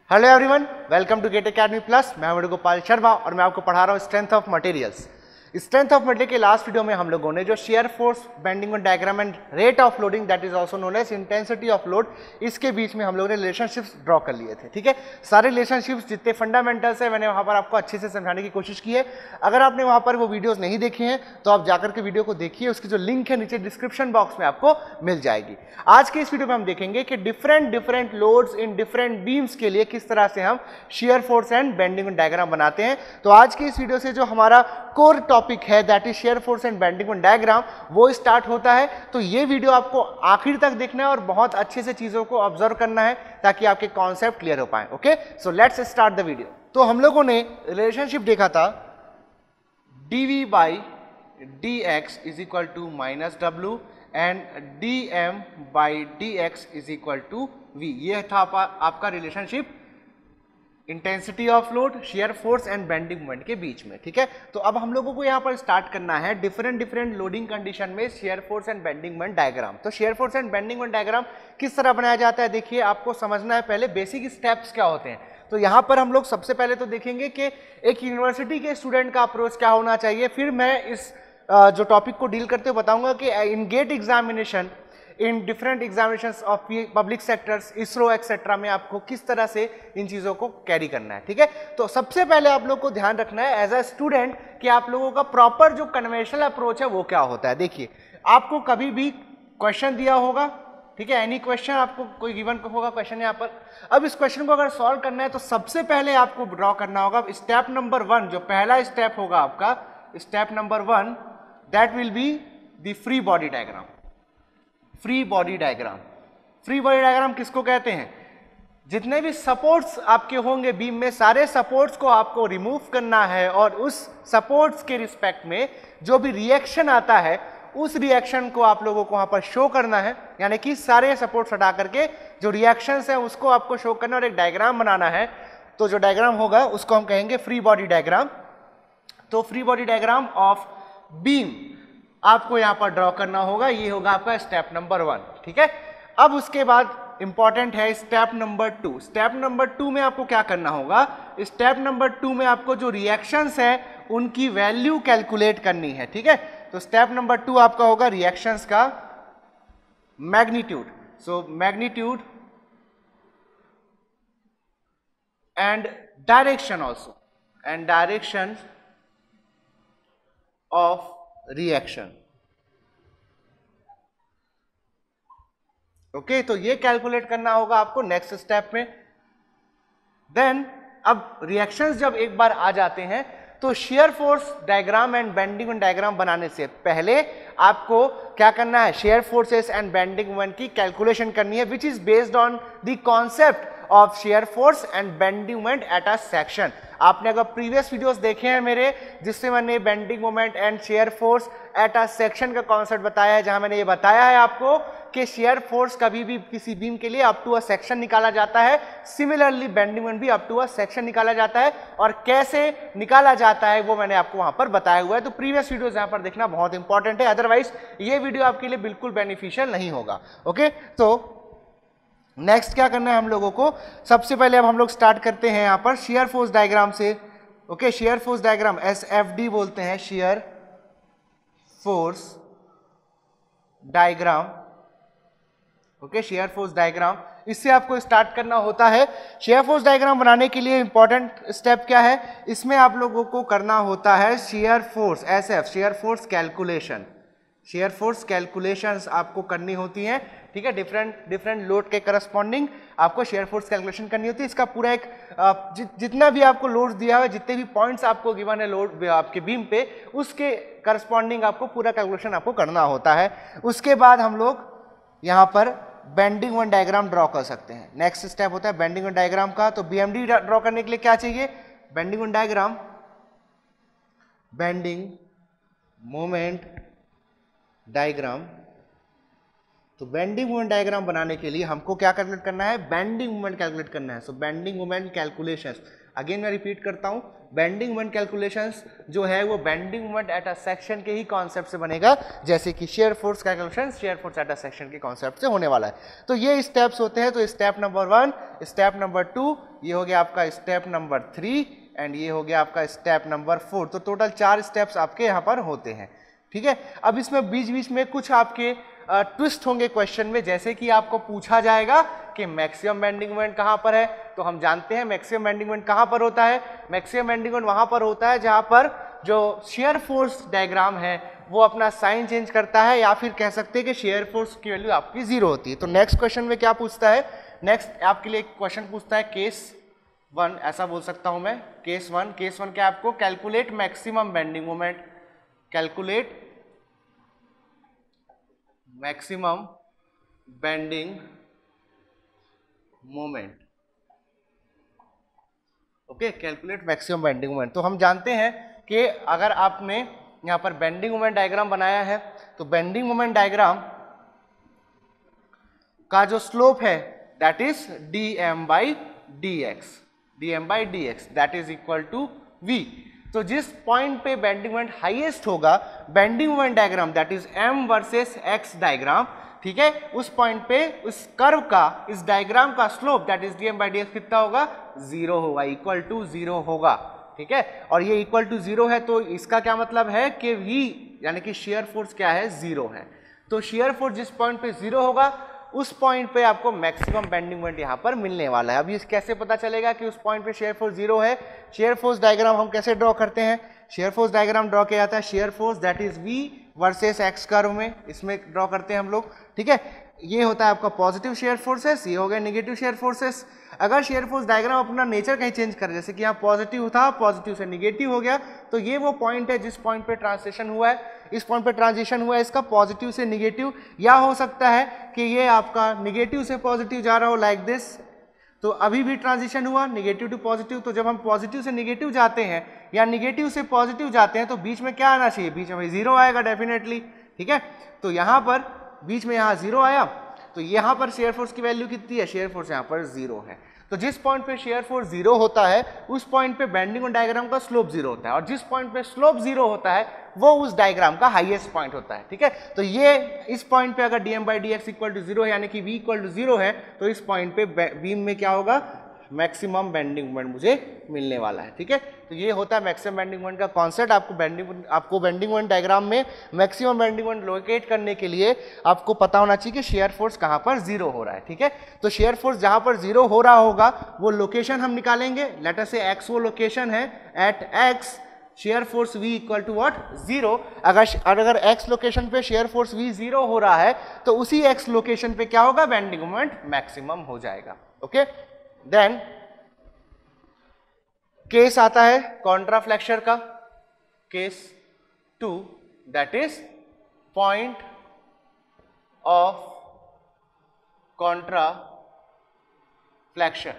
Hello everyone, welcome to GATE academy plus. मैं वेणुगोपाल शर्मा और मैं आपको पढ़ा रहा हूँ strength of materials. Strength of material के लास्ट वीडियो में हम लोगों ने जो shear force, bending moment diagram and rate of loading that is also known as intensity of load, इसके बीच में हम लोगों ने रिलेशनशिप्स ड्रॉ कर लिए थे। ठीक है, सारे रिलेशनशिप्स जितने फंडामेंटल्स है मैंने वहां पर आपको अच्छे से समझाने की कोशिश की है। अगर आपने वहां पर वो वीडियोस नहीं देखे हैं तो आप जाकर के वीडियो को देखिए, उसकी जो लिंक है नीचे डिस्क्रिप्शन बॉक्स में आपको मिल जाएगी। आज के इस वीडियो में हम देखेंगे कि different loads in different beams के लिए किस तरह से हम shear force and bending diagram बनाते हैं। तो आज की इस वीडियो से जो हमारा कोर टॉपिक है that is shear force and bending diagram, वो स्टार्ट होता है। तो ये वीडियो आपको आखिर तक देखना है और बहुत अच्छे से चीजों को ऑब्जर्व करना है ताकि आपके कॉन्सेप्ट क्लियर हो पाए। Okay, so let's start the video. तो हम लोगों ने रिलेशनशिप देखा था dv by dx is equal to minus W and dm by dx is equal to v। ये था आपका relationship intensity of load, shear force and bending moment के बीच में। ठीक है, तो अब हम लोगों को यहाँ पर स्टार्ट करना है डिफरेंट लोडिंग कंडीशन में shear force and bending moment diagram. तो shear force and bending moment diagram किस तरह बनाया जाता है, देखिए आपको समझना है पहले बेसिक स्टेप्स क्या होते हैं। तो यहाँ पर हम लोग सबसे पहले तो देखेंगे कि एक यूनिवर्सिटी के स्टूडेंट का अप्रोच क्या होना चाहिए। फिर मैं इस जो टॉपिक को डील करते हुए बताऊंगा कि in GATE examination, in different examinations of public sectors, ISRO etcetera में आपको किस तरह से इन चीज़ों को कैरी करना है। ठीक है, तो सबसे पहले आप लोग को ध्यान रखना है एज अ स्टूडेंट कि आप लोगों का प्रॉपर जो कन्वेंशनल अप्रोच है वो क्या होता है। देखिए, आपको कभी भी क्वेश्चन दिया होगा, ठीक है, एनी क्वेश्चन आपको कोई गिवन होगा क्वेश्चन यहाँ पर। अब इस क्वेश्चन को अगर सॉल्व करना है तो सबसे पहले आपको ड्रॉ करना होगा स्टेप नंबर 1, जो पहला स्टेप होगा आपका, step number 1 that will be the free body diagram. Free body diagram, free body diagram किसको कहते हैं? जितने भी सपोर्ट्स आपके होंगे बीम में, सारे सपोर्ट्स को आपको रिमूव करना है और उस सपोर्ट्स के रिस्पेक्ट में जो भी रिएक्शन आता है उस रिएक्शन को आप लोगों को वहां पर शो करना है। यानी कि सारे सपोर्ट्स हटा करके जो रिएक्शंस हैं उसको आपको शो करना और एक डायग्राम बनाना है। तो जो डायग्राम होगा उसको हम कहेंगे फ्री बॉडी डायग्राम। तो free body diagram of beam आपको यहां पर ड्रॉ करना होगा, ये होगा आपका स्टेप नंबर 1। ठीक है, अब उसके बाद इंपॉर्टेंट है स्टेप नंबर 2। स्टेप नंबर 2 में आपको क्या करना होगा? स्टेप नंबर 2 में आपको जो रिएक्शंस है उनकी वैल्यू कैलकुलेट करनी है। ठीक है, तो स्टेप नंबर 2 आपका होगा रिएक्शंस का magnitude. So magnitude and direction also, and direction of reaction. Okay, तो ये कैलकुलेट करना होगा आपको नेक्स्ट स्टेप में। देन अब रिएक्शंस जब एक बार आ जाते हैं तो shear force diagram and bending diagram बनाने से पहले आपको क्या करना है? Shear forces and bending moment की कैलकुलेशन करनी है, which is based on the concept of shear force and bending moment at a section. आपने अगर प्रीवियस वीडियोस देखे हैं मेरे, जिससे मैंने bending moment and shear force at a section का कॉन्सेप्ट बताया है, जहां मैंने ये बताया है आपको कि शेयर फोर्स कभी भी किसी बीम के लिए अप टू अ सेक्शन निकाला जाता है, सिमिलरली बेंडिंग मोमेंट भी अप टू अ सेक्शन निकाला जाता है, और कैसे निकाला जाता है वो मैंने आपको वहां पर बताया हुआ है। तो प्रीवियस वीडियोस यहां पर देखना बहुत इंपॉर्टेंट है, अदरवाइज ये वीडियो आपके लिए बिल्कुल बेनिफिशियल नहीं होगा। ओके, तो नेक्स्ट क्या करना है हम लोगों को? सबसे पहले अब हम लोग स्टार्ट करते हैं यहां पर शेयर फोर्स डायग्राम से। Okay, shear force diagram SFD बोलते हैं, shear force diagram. Okay, shear force diagram, इससे आपको स्टार्ट करना होता है। शेयर फोर्स डायग्राम बनाने के लिए इंपॉर्टेंट स्टेप क्या है? इसमें आप लोगों को करना होता है shear force, SF, shear force calculation. Shear force calculations आपको करनी होती हैं। ठीक है, डिफरेंट लोड के करस्पॉन्डिंग आपको शेयर फोर्स कैलकुलेशन करनी होती है। इसका पूरा एक जितना भी आपको लोड दिया हुआ है, जितने भी पॉइंट्स आपको गिवन है लोड आपके बीम पे, उसके करस्पॉन्डिंग आपको पूरा कैलकुलेशन आपको करना होता है। उसके बाद हम लोग यहाँ पर बेंडिंग मोमेंट डायग्राम ड्रॉ कर सकते हैं। नेक्स्ट स्टेप होता है बेंडिंग मोमेंट डायग्राम का। तो BMD ड्रॉ करने के लिए क्या चाहिए? Bending moment diagram, bending moment diagram. तो बेंडिंग मोमेंट डायग्राम बनाने के लिए हमको क्या कैलकुलेट करना है? बेंडिंग मोमेंट कैलकुलेट करना है। So bending moment calculations, again मैं रिपीट करता हूँ, बेंडिंग मोमेंट कैलकुलेशंस जो है वो bending moment at a section के ही कॉन्सेप्ट से बनेगा, जैसे कि shear force calculation shear force at a section के कॉन्सेप्ट से होने वाला है। तो ये स्टेप्स होते हैं। तो स्टेप नंबर 1, स्टेप नंबर 2, ये हो गया आपका स्टेप नंबर 3 एंड ये हो गया आपका स्टेप नंबर 4। तो टोटल 4 स्टेप्स आपके यहाँ पर होते हैं, ठीक है। अब इसमें बीच बीच में कुछ आपके ट्विस्ट होंगे क्वेश्चन में, जैसे कि आपको पूछा जाएगा कि मैक्सिमम बेंडिंग मोमेंट कहां पर है। तो हम जानते हैं मैक्सिमम बेंडिंग मोमेंट कहां पर होता है। मैक्सिमम बेंडिंग मोमेंट वहां पर होता है जहां पर जो शेयर फोर्स डायग्राम है वो अपना साइन चेंज करता है, या फिर कह सकते हैं कि शेयर फोर्स की वैल्यू आपकी 0 होती है। तो नेक्स्ट क्वेश्चन में क्या पूछता है, नेक्स्ट आपके लिए क्वेश्चन पूछता है केस 1, ऐसा बोल सकता हूं मैं, केस 1। केस 1 क्या आपको, calculate maximum bending moment, calculate maximum bending moment. Okay, calculate maximum bending moment. तो हम जानते हैं कि अगर आपने यहां पर बेंडिंग मोमेंट डायग्राम बनाया है तो बेंडिंग मोमेंट डायग्राम का जो स्लोप है that is dm by dx, dm by dx that is equal to v। तो जिस पॉइंट पे बेंडिंग मोमेंट हाईएस्ट होगा, bending moment diagram that is m versus x diagram, ठीक है, उस पॉइंट पे उस कर्व का, इस डायग्राम का slope that is dm by dx कितना होगा, 0 होगा, इक्वल टू 0 होगा, ठीक है। और ये इक्वल टू 0 है तो इसका क्या मतलब है कि v यानी कि शेयर फोर्स क्या है, 0 है। तो शेयर फोर्स जिस पॉइंट पे 0 होगा उस पॉइंट पे आपको मैक्सिमम बेंडिंग मोमेंट यहां पर मिलने वाला है। अब ये कैसे पता चलेगा कि उस पॉइंट पे शेयर फोर्स 0 है। शेयर फोर्स डायग्राम हम कैसे ड्रॉ करते हैं, शेयर फोर्स डायग्राम ड्रॉ किया जाता है shear force that is v versus x curve में, इसमें ड्रॉ करते हैं हम लोग, ठीक है। ये होता है आपका पॉजिटिव शेयर फोर्सेस, ये हो गया नेगेटिव शेयर फोर्सेस। अगर शेयर फोर्स डायग्राम अपना नेचर कहीं चेंज करे, जैसे कि यहाँ पॉजिटिव था, पॉजिटिव से नेगेटिव हो गया, तो ये वो पॉइंट है जिस पॉइंट पे ट्रांजिशन हुआ है, इस पॉइंट पे ट्रांजिशन हुआ है इसका पॉजिटिव से नेगेटिव, या हो सकता है कि ये आपका नेगेटिव से पॉजिटिव जा रहा हो लाइक दिस। तो अभी भी ट्रांजिशन हुआ नेगेटिव टू पॉजिटिव। तो जब हम पॉजिटिव से नेगेटिव जाते हैं या नेगेटिव से पॉजिटिव जाते हैं तो बीच में क्या आना चाहिए, बीच में 0 आएगा डेफिनेटली, ठीक है। तो यहाँ पर बीच में यहाँ 0 आया, तो यहाँ पर शेयर फोर्स की वैल्यू कितनी है, शेयर फोर्स यहाँ पर 0 है। तो जिस पॉइंट पे शेयर फोर्स 0 होता है उस पॉइंट पे बेंडिंग मोमेंट डायग्राम का स्लोप 0 होता है, और जिस पॉइंट पे स्लोप 0 होता है वो उस डायग्राम का हाईएस्ट पॉइंट होता है, ठीक है। तो ये इस पॉइंट पे अगर dm by dx equal to 0 है यानी कि v इक्वल टू 0 है, तो इस पॉइंट पे बीम में क्या होगा, मैक्सिमम बेंडिंग मोमेंट मुझे मिलने वाला है, ठीक है। तो ये होता है मैक्सिमम बेंडिंग मोमेंट का कॉन्सेप्ट। आपको बेंडिंग मोमेंट डायग्राम में मैक्सिमम बेंडिंग मोमेंट लोकेट करने के लिए आपको पता होना चाहिए कि शेयर फोर्स कहां पर 0 हो रहा है, ठीक है। तो शेयर फोर्स जहां पर 0 हो रहा होगा वो लोकेशन हम निकालेंगे, लेट अस से x वो लोकेशन है, at x shear force v equal to what, 0। अगर x लोकेशन पे शेयर फोर्स v 0 हो रहा है तो उसी x लोकेशन पे क्या होगा, बेंडिंग मोमेंट मैक्सिमम हो जाएगा, ओके। देन केस आता है कॉन्ट्राफ्लेक्शन का, case 2 that is point of contraflexion,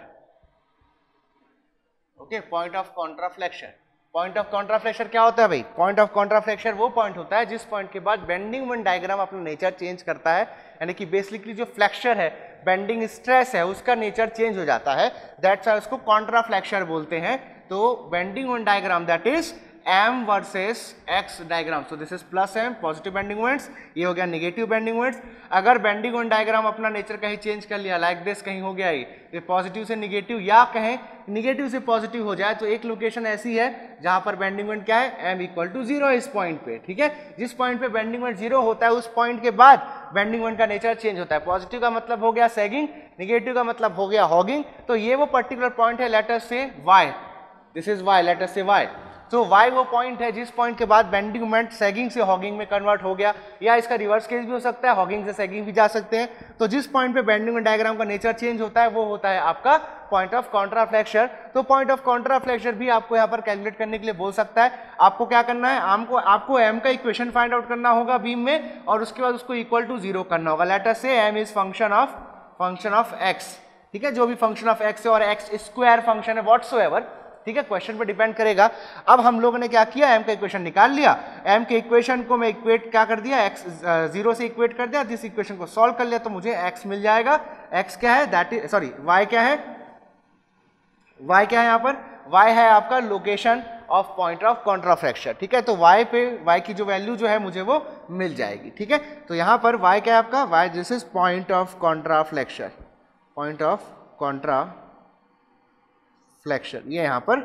okay, point of contraflexion. Point of contraflexion क्या होता है भाई, पॉइंट ऑफ कॉन्ट्राफ्लेक्शन वो पॉइंट होता है जिस पॉइंट के बाद बेंडिंग मोमेंट डायग्राम अपना नेचर चेंज करता है, यानी कि बेसिकली जो फ्लेक्चर है, बेंडिंग स्ट्रेस है, उसका नेचर चेंज हो जाता है, दैट्स व्हाई उसको कॉन्ट्राफ्लेक्शन बोलते हैं। तो bending moment diagram that is m versus x diagram, so this is plus m positive bending moments, ये हो गया नेगेटिव बेंडिंग मोमेंट्स। अगर बेंडिंग मोमेंट डायग्राम अपना नेचर कहीं चेंज कर लिया लाइक दिस, कहीं हो गया ये पॉजिटिव से नेगेटिव या कहें नेगेटिव से पॉजिटिव हो जाए, तो एक लोकेशन ऐसी है जहां पर बेंडिंग मोमेंट क्या है, m इक्वल टू 0 है इस पॉइंट पे, ठीक है। जिस पॉइंट पे बेंडिंग मोमेंट 0 होता है उस पॉइंट के बाद बेंडिंग मोमेंट का नेचर चेंज होता है। पॉजिटिव का मतलब हो गया सैगिंग, नेगेटिव का मतलब हो गया हॉगिंग। तो ये वो पर्टिकुलर पॉइंट है, let us say y, this is y, let us say y। तो y वो पॉइंट है जिस पॉइंट के बाद बेंडिंग मोमेंट सैगिंग से हॉगिंग में कन्वर्ट हो गया, या इसका रिवर्स केस भी हो सकता है, हॉगिंग से सैगिंग भी जा सकते हैं। तो जिस पॉइंट पे बेंडिंग मोमेंट डायग्राम का नेचर चेंज होता है वो होता है आपका पॉइंट ऑफ कॉन्ट्राफ्लेक्शन। तो पॉइंट ऑफ कॉन्ट्राफ्लेक्शन भी आपको यहाँ पर कैलकुलेट करने के लिए बोल सकता है। आपको क्या करना है, आपको m का इक्वेशन फाइंड आउट करना होगा बीम में, और उसके बाद उसको इक्वल टू 0 करना होगा। Late us say m is function of x, ठीक है, जो भी फंक्शन ऑफ x है, और x स्क्वायर फंक्शन है व्हाटसोएवर, ठीक है, क्वेश्चन पे डिपेंड करेगा। अब हम लोगों ने क्या किया, m का इक्वेशन निकाल लिया, m के इक्वेशन को मैं इक्वेट क्या कर दिया, x 0 से इक्वेट कर दिया, जिस इक्वेशन को सॉल्व कर लिया तो मुझे x मिल जाएगा। x क्या है, दैट इज सॉरी y क्या है, y क्या है यहाँ पर, y है आपका location of point of contra fracture, ठीक है। तो y पे y की जो वैल्यू जो है मुझे वो मिल जाएगी, ठीक है। तो यहाँ पर y क्या है आपका, y this is point of contraflexure, point of contraflexure, ये यहाँ पर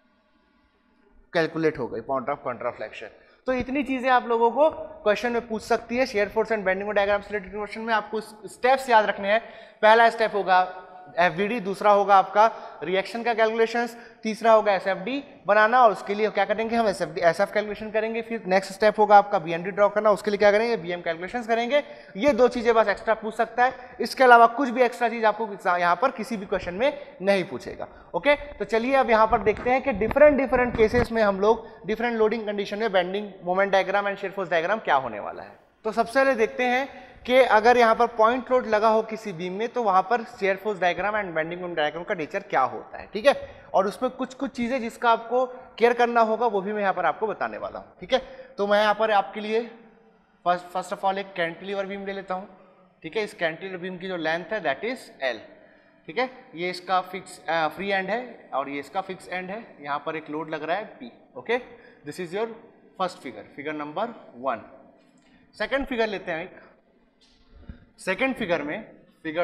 कैलकुलेट हो गई पॉइंट ऑफ कॉन्ट्रा फ्लैक्चर। तो इतनी चीजें आप लोगों को क्वेश्चन में पूछ सकती है। Shear force and bending diagram से रिलेटेड क्वेश्चन में आपको स्टेप्स याद रखने हैं। पहला स्टेप होगा एफवीडी, दूसरा होगा आपका रिएक्शन का कैलकुलेशंस, तीसरा होगा एसएफडी बनाना, और उसके लिए क्या करेंगे हम एसएफ कैलकुलेशन करेंगे। फिर नेक्स्ट स्टेप होगा आपका बीएमडी ड्रॉ करना, उसके लिए क्या करेंगे, बीएम कैलकुलेशंस करेंगे। ये दो चीजें बस एक्स्ट्रा पूछ सकता है, इसके अलावा कुछ भी एक्स्ट्रा चीज आपको यहाँ पर किसी भी क्वेश्चन में नहीं पूछेगा। ओके, तो चलिए अब यहाँ पर देखते हैं कि डिफरेंट केसेस में हम लोग डिफरेंट लोडिंग कंडीशन में bending moment diagram and shear force diagram क्या होने वाला है। तो सबसे पहले देखते हैं कि अगर यहाँ पर पॉइंट लोड लगा हो किसी बीम में तो वहां पर shear force diagram and bending moment diagram का नेचर क्या होता है, ठीक है। और उसमें कुछ चीजें जिसका आपको केयर करना होगा वो भी मैं यहाँ पर आपको बताने वाला हूँ, ठीक है। तो मैं यहाँ पर आपके लिए फर्स्ट ऑफ ऑल एक कैंटिलीवर बीम ले लेता हूँ, ठीक है। इस कैंटिलीवर बीम की जो लेंथ है दैट इज एल, ठीक है। ये इसका फिक्स फ्री एंड है और ये इसका फिक्स एंड है। यहाँ पर एक लोड लग रहा है P, okay. This is your first figure, figure number 1। Second figure लेते हैं, एक सेकेंड फिगर में फिगर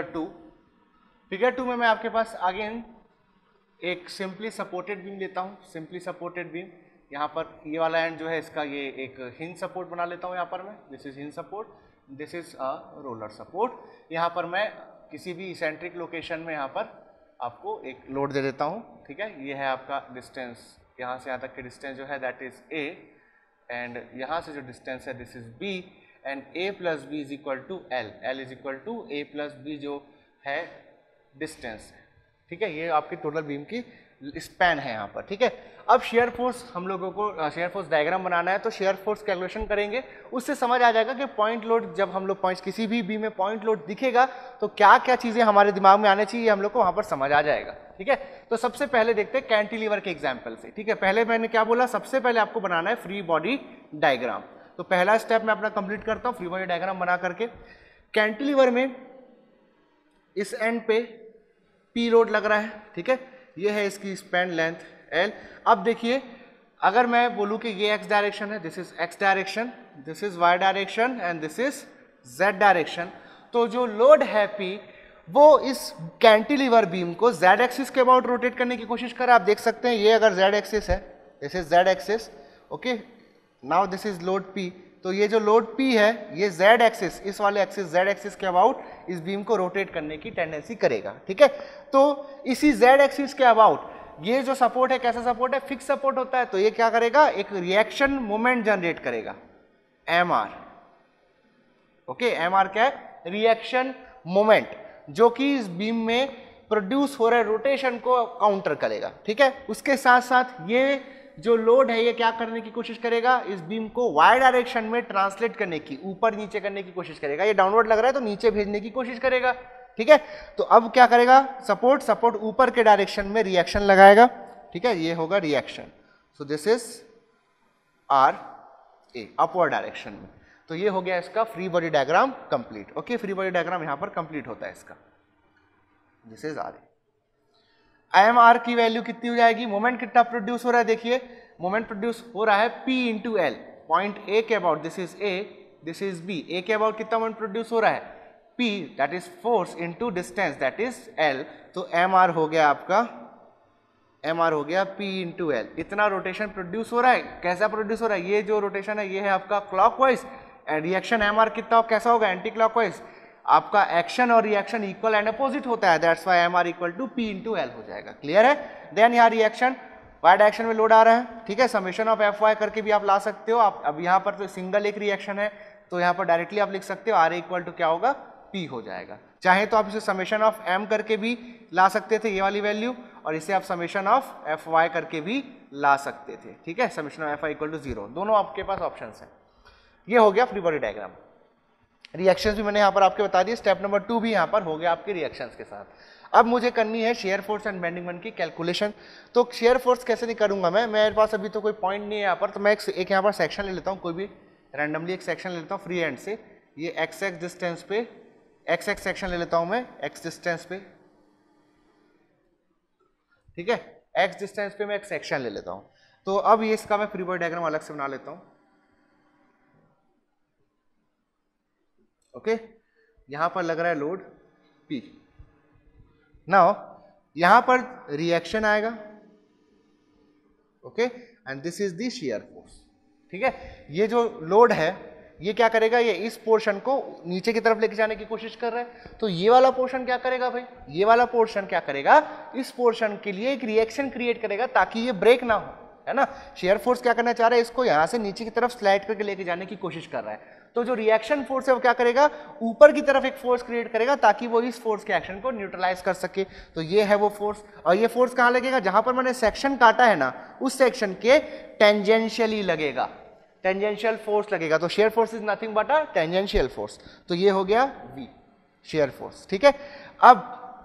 2 में मैं आपके पास अगेन एक सिंपली सपोर्टेड बीम लेता हूँ, सिंपली सपोर्टेड बीम। यहाँ पर ये वाला एंड जो है इसका ये एक हिंज सपोर्ट बना लेता हूँ यहाँ पर मैं, this is hinge support, this is a roller support. यहाँ पर मैं किसी भी इसेंट्रिक लोकेशन में यहाँ पर आपको एक लोड दे देता हूँ, ठीक है। ये है आपका डिस्टेंस, यहाँ से यहाँ तक की डिस्टेंस जो है दैट इज ए, एंड यहाँ से जो डिस्टेंस है this is B, and a plus B is equal to L, L is equal to A plus B जो है डिस्टेंस है, ठीक है। ये आपकी टोटल बीम की स्पैन है यहाँ पर, ठीक है। अब शेयर फोर्स हम लोगों को शेयर फोर्स डायग्राम बनाना है, तो शेयर फोर्स कैलकुलेशन करेंगे, उससे समझ आ जाएगा कि पॉइंट लोड जब हम लोग किसी भी बीम में पॉइंट लोड दिखेगा तो क्या क्या चीजें हमारे दिमाग में आने चाहिए, हम लोग को वहां पर समझ आ जाएगा, ठीक है। तो सबसे पहले देखते हैं कैंटिलीवर के एग्जाम्पल से, ठीक है। पहले मैंने क्या बोला, सबसे पहले आपको बनाना है फ्री बॉडी डायग्राम। तो पहला स्टेप मैं अपना कंप्लीट करता हूं, फ्री बॉडी डायग्राम बना करके। कैंटिलीवर में इस एंड पे पी लोड लग रहा है, ठीक है। ये है इसकी स्पैन लेंथ एल। अब देखिए अगर मैं बोलूं कि ये एक्स डायरेक्शन है, this is x direction, this is Y direction and this is Z direction, तो जो लोड है पी वो इस कैंटिलीवर बीम को जेड एक्सिस के अबाउट रोटेट करने की कोशिश कर रहा है। आप देख सकते हैं ये अगर जेड एक्सिस है, this is Z axis, okay. Now this is load P, तो ये जो लोड P है ये Z एक्सिस, इस वाले एक्सिस Z एक्सिस के अबाउट इस बीम को रोटेट करने की टेंडेंसी करेगा, ठीक है। तो इसी Z एक्सिस के अबाउट ये जो सपोर्ट है कैसा सपोर्ट है, फिक्स सपोर्ट होता है, तो ये क्या करेगा, एक रिएक्शन मोमेंट जनरेट करेगा MR, ओके। MR क्या है, रिएक्शन मोमेंट, जो कि इस बीम में प्रोड्यूस हो रहे रोटेशन को काउंटर करेगा, ठीक है। उसके साथ साथ ये जो लोड है ये क्या करने की कोशिश करेगा, इस बीम को वाई डायरेक्शन में ट्रांसलेट करने की, ऊपर नीचे करने की कोशिश करेगा। ये डाउनवर्ड लग रहा है तो नीचे भेजने की कोशिश करेगा, ठीक है। तो अब क्या करेगा, सपोर्ट ऊपर के डायरेक्शन में रिएक्शन लगाएगा, ठीक है। ये होगा reaction, so this is R A, upward direction में। तो ये हो गया इसका free body diagram complete, okay. Free body diagram यहां पर कंप्लीट होता है इसका, this is R A. IMR की वैल्यू कितनी हो जाएगी, मोमेंट कितना प्रोड्यूस हो रहा है, देखिए मोमेंट प्रोड्यूस हो रहा है P into L, point A के about, this is A, this is B, A के अबाउट कितना मोमेंट प्रोड्यूस हो रहा है, P that is force into distance that is L। तो MR हो गया आपका, MR हो गया P इंटू एल। इतना रोटेशन प्रोड्यूस हो रहा है, कैसा प्रोड्यूस हो रहा है, ये जो रोटेशन है ये है आपका क्लॉकवाइज, एंड रिएक्शन MR कितना कैसा होगा, एंटी क्लॉकवाइज। आपका एक्शन और रिएक्शन इक्वल एंड अपोजिट होता है, that's why MR equal to P into L हो जाएगा, क्लियर है। देन यहाँ रिएक्शन वाई डायरेक्शन में लोड आ रहा है, ठीक है। समेशन ऑफ FY करके भी आप ला सकते हो, आप अब यहाँ पर तो सिंगल एक रिएक्शन है तो यहाँ पर डायरेक्टली आप लिख सकते हो RA इक्वल टू क्या होगा, P हो जाएगा। चाहे तो आप इसे समेशन ऑफ M करके भी ला सकते थे ये वाली वैल्यू, और इसे आप समेशन ऑफ FY करके भी ला सकते थे, ठीक है। Summation of FY equal to 0, दोनों आपके पास ऑप्शन है। ये हो गया फ्री बॉडी डायग्राम। रिएक्शंस भी मैंने यहाँ पर आपके बता दिए, स्टेप नंबर 2 भी यहाँ पर हो गया आपके रिएक्शंस के साथ। अब मुझे करनी है shear force and bending moment की कैलकुलेशन। तो शेयर फोर्स कैसे नहीं करूंगा मैं, मेरे पास अभी तो कोई पॉइंट नहीं है यहाँ पर, तो मैं एक यहाँ पर सेक्शन ले लेता हूँ, कोई भी रैंडमली एक सेक्शन ले लेता हूँ फ्री हैंड से। ये एक्स डिस्टेंस पे सेक्शन ले लेता हूँ मैं, एक्स डिस्टेंस पे, ठीक है। x डिस्टेंस पे मैं एक सेक्शन ले लेता हूँ। तो अब ये इसका मैं फ्री बॉडी डायग्राम अलग से बना लेता हूँ। ओके, यहां पर लग रहा है लोड P। नाउ यहां पर रिएक्शन आएगा, okay, and this is the shear force. ठीक है, ये जो लोड है ये क्या करेगा, ये इस पोर्शन को नीचे की तरफ लेके जाने की कोशिश कर रहा है। तो ये वाला पोर्शन क्या करेगा भाई, ये वाला पोर्शन क्या करेगा, इस पोर्शन के लिए एक रिएक्शन क्रिएट करेगा ताकि ये ब्रेक ना हो, है ना। शेयर फोर्स क्या करना चाह रहा है, इसको यहां से नीचे की तरफ स्लाइड करके लेके जाने की कोशिश कर रहा है। तो जो रिएक्शन फोर्स है वो क्या करेगा, ऊपर की तरफ एक फोर्स क्रिएट करेगा ताकि वो इस फोर्स के एक्शन को न्यूट्रलाइज कर सके। तो ये है वो फोर्स, और ये फोर्स कहां लगेगा, जहां पर मैंने सेक्शन काटा है ना उस सेक्शन के टेंजेंशियली लगेगा, टेंजेंशियल फोर्स लगेगा। तो shear force is nothing but a tangential force. तो ये हो गया V शेयर फोर्स। ठीक है, अब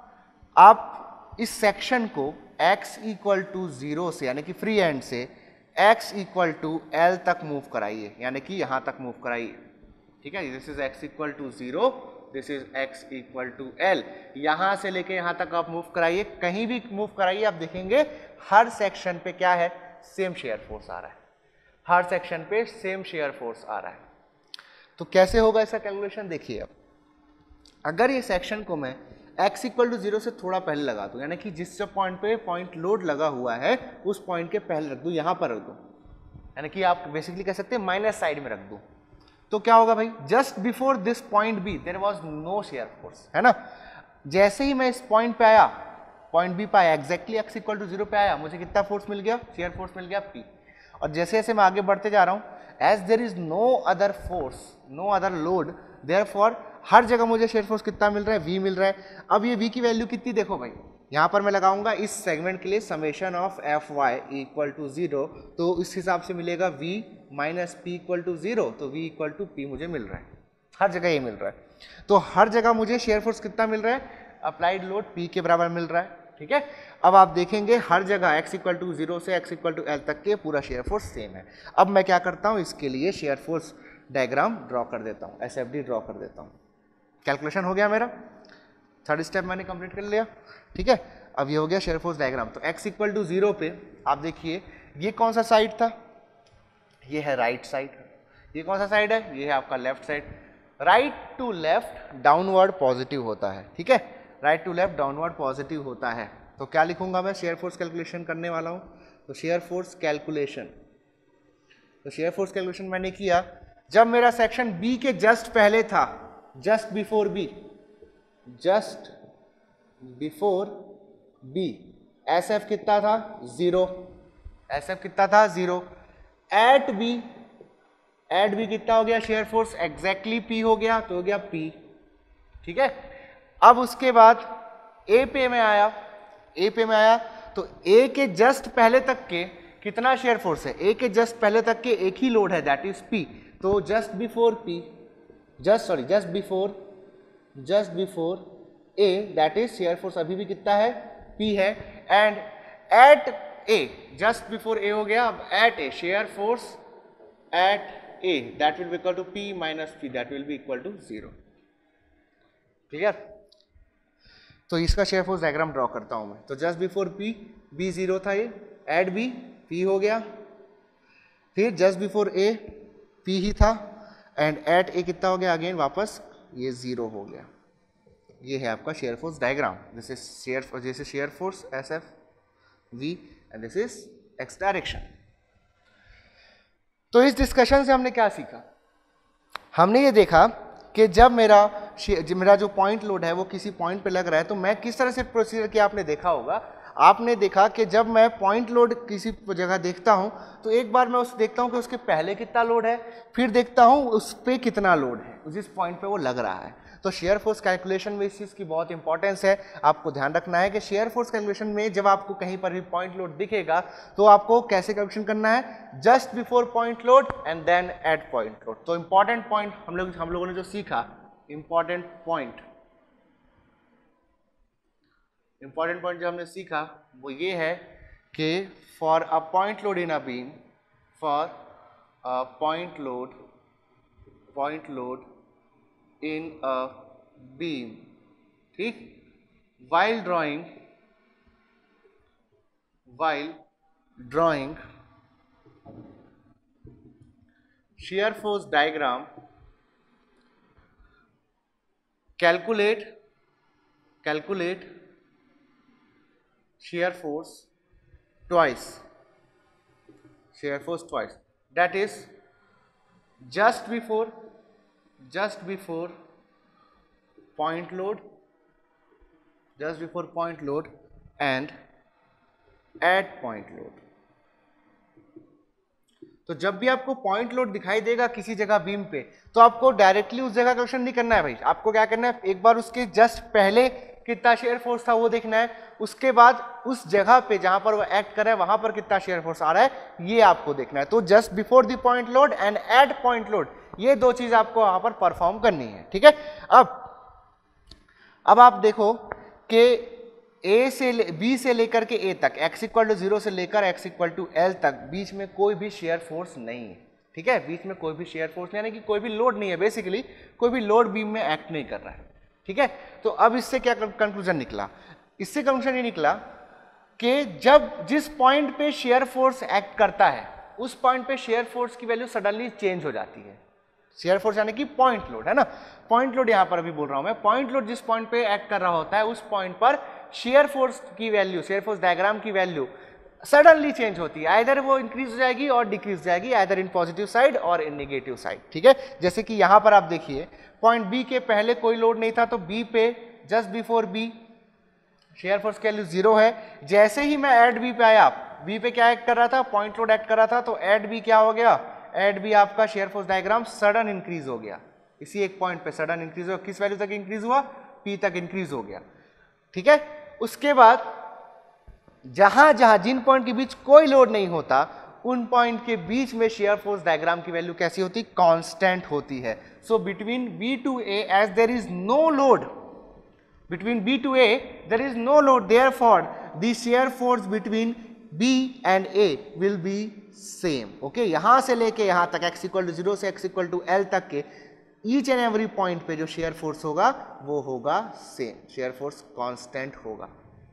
आप इस सेक्शन को x इक्वल टू 0 से यानी कि फ्री एंड से x इक्वल टू L तक मूव कराइए, यानी कि यहां तक मूव कराइए। ठीक है, this is x equal to 0, this is x equal to L। यहां से लेके यहां तक आप मूव कराइए, कहीं भी मूव कराइए, आप देखेंगे हर सेक्शन पे क्या है, सेम शेयर फोर्स आ रहा है, हर सेक्शन पे सेम शेयर फोर्स आ रहा है। तो कैसे होगा इसका कैलकुलेशन, देखिए। अब अगर ये सेक्शन को मैं x इक्वल टू 0 से थोड़ा पहले लगा दूं, यानी कि जिस पॉइंट पे पॉइंट लोड लगा हुआ है उस पॉइंट के पहले रख दूं, यहां पर रख दूं, यानी कि आप बेसिकली कह सकते हैं माइनस साइड में रख दूं, तो क्या होगा भाई, just before this point B there was no shear force, है ना। जैसे ही मैं इस पॉइंट पे आया, पॉइंट बी पे आया, एग्जैक्टली x इक्वल टू 0 पे आया, मुझे कितना फोर्स मिल गया, शेयर फोर्स मिल गया P। और जैसे जैसे मैं आगे बढ़ते जा रहा हूं, as there is no other force, no other load, therefore हर जगह मुझे शेयर फोर्स कितना मिल रहा है, V मिल रहा है। अब ये V की वैल्यू कितनी, देखो भाई, यहां पर मैं लगाऊंगा इस सेगमेंट के लिए summation of Fy equal to 0, तो इस हिसाब से मिलेगा V minus P equal to 0, तो V इक्वल टू P मुझे मिल रहा है, हर जगह ये मिल रहा है। तो हर जगह मुझे शेयर फोर्स कितना मिल रहा है, अप्लाइड लोड P के बराबर मिल रहा है। ठीक है, अब आप देखेंगे हर जगह x इक्वल टू 0 से x इक्वल टू L तक के पूरा शेयर फोर्स सेम है। अब मैं क्या करता हूं, इसके लिए शेयर फोर्स डायग्राम ड्रॉ कर देता हूं, SFD ड्रॉ कर देता हूं। कैलकुलेशन हो गया मेरा, थर्ड स्टेप मैंने कंप्लीट कर लिया। ठीक है, अब ये हो गया शेयर फोर्स डायग्राम। तो x इक्वल टू 0 पे आप देखिए ये कौन सा साइड था, ये है राइट साइड, ये कौन सा साइड है, ये है आपका left side. Right to left downward positive होता है, ठीक है, right to left downward positive होता है। तो क्या लिखूंगा मैं, शेयर फोर्स कैलकुलेशन करने वाला हूं, तो शेयर फोर्स कैलकुलेशन, तो शेयर फोर्स कैलकुलेशन मैंने किया जब मेरा सेक्शन बी के जस्ट पहले था, just before B, just before B, S F कितना था 0, एस एफ कितना था 0, एट बी, एट बी कितना हो गया शेयर फोर्स, एग्जैक्टली पी हो गया, तो हो गया पी। ठीक है, अब उसके बाद ए पे में आया, ए पे में आया तो ए के जस्ट पहले तक के कितना शेयर फोर्स है, ए के जस्ट पहले तक के एक ही लोड है, दैट इज पी। तो just before P, just before A, that is shear force अभी भी कितना है, पी है। And at A, just before A हो गया, अब at A shear force at A, that will be equal to P minus P, that will be equal to 0। Clear, तो इसका शेयर फोर्स डायग्राम ड्रॉ करता हूं मैं। तो जस्ट बिफोर पी, बी 0 था, ये एट बी, पी हो गया, फिर जस्ट बिफोर ए पी ही था, एंड एट ए कितना हो गया, अगेन वापस ये 0 हो गया। ये है आपका shear force diagram, this is shear force S F V and this is x direction. तो इस डिस्कशन से हमने क्या सीखा, हमने ये देखा कि जब मेरा जो पॉइंट लोड है वो किसी पॉइंट पे लग रहा है तो मैं किस तरह से प्रोसीजर किया, आपने देखा होगा। आपने देखा कि जब मैं पॉइंट लोड किसी जगह देखता हूं तो एक बार मैं उस देखता हूं कि उसके पहले कितना लोड है, फिर देखता हूं उस पे कितना लोड है जिस पॉइंट पे वो लग रहा है। तो शेयर फोर्स कैलकुलेशन में इस चीज़ की बहुत इंपॉर्टेंस है। आपको ध्यान रखना है कि शेयर फोर्स कैलकुलेशन में जब आपको कहीं पर भी पॉइंट लोड दिखेगा तो आपको कैसे कैलकुलेशन करना है, just before point load and then at point load. तो इंपॉर्टेंट पॉइंट हम लोगों ने जो सीखा, इंपॉर्टेंट पॉइंट जो हमने सीखा वो ये है कि for a point load in a beam, for a point load in a beam, ठीक, while while drawing shear force diagram, calculate shear force twice, that is just before point load and at point load. तो जब भी आपको point load दिखाई देगा किसी जगह beam पे, तो आपको डायरेक्टली उस जगह का क्वेश्चन नहीं करना है भाई, आपको क्या करना है, एक बार उसके जस्ट पहले कितना शेयर फोर्स था वो देखना है, उसके बाद उस जगह पे जहां पर वो एक्ट कर रहा है वहां पर कितना शेयर फोर्स आ रहा है ये आपको देखना है. तो just before the point load and at point load, ये दो चीज आपको वहां पर परफॉर्म करनी है. ठीक है, अब आप देखो कि बी से लेकर के ए तक, x इक्वल टू 0 से लेकर x इक्वल टू L तक बीच में कोई भी शेयर फोर्स नहीं है. ठीक है, बीच में कोई भी शेयर फोर्स नहीं, यानी कि कोई भी लोड नहीं है, बेसिकली कोई भी लोड बीम में एक्ट नहीं कर रहा है. ठीक है, तो अब इससे क्या कंक्लूजन निकला, इससे कंक्लूजन ये निकला कि जब जिस पॉइंट पे शेयर फोर्स एक्ट करता है उस पॉइंट पे शेयर फोर्स की वैल्यू सडनली चेंज हो जाती है. शेयर फोर्स यानी कि पॉइंट लोड है ना, पॉइंट लोड यहां पर अभी बोल रहा हूं मैं, पॉइंट लोड जिस पॉइंट पे एक्ट कर रहा होता है उस पॉइंट पर शेयर फोर्स की वैल्यू, शेयर फोर्स डायग्राम की वैल्यू सडनली चेंज होती है, आइदर वो इंक्रीज हो जाएगी और डिक्रीज हो जाएगी, आइदर इन पॉजिटिव साइड और इन नेगेटिव साइड. ठीक है, जैसे कि यहां पर आप देखिए पॉइंट बी के पहले कोई लोड नहीं था, तो बी पे just before B shear force की वैल्यू 0 है. जैसे ही मैं एट बी पे आया, बी पे क्या एक्ट कर रहा था, पॉइंट लोड एक्ट कर रहा था, तो एट बी क्या हो गया, एट बी आपका shear force diagram sudden increase हो गया, इसी एक पॉइंट पे सडन इंक्रीज हुआ, किस वैल्यू तक इंक्रीज हुआ, पी तक इंक्रीज हो गया. ठीक है, उसके बाद जहां जहां जिन पॉइंट के बीच कोई लोड नहीं होता उन पॉइंट के बीच में शेयर फोर्स डायग्राम की वैल्यू कैसी होती, कांस्टेंट होती है. So between B to A as there is no load, between B to A there is no load, therefore the shear force between B and A will be same. okay, यहां से लेके यहां तक x equal to 0 से x equal to L तक के each and every point पे जो शेयर फोर्स होगा वो होगा सेम, शेयर फोर्स कांस्टेंट होगा.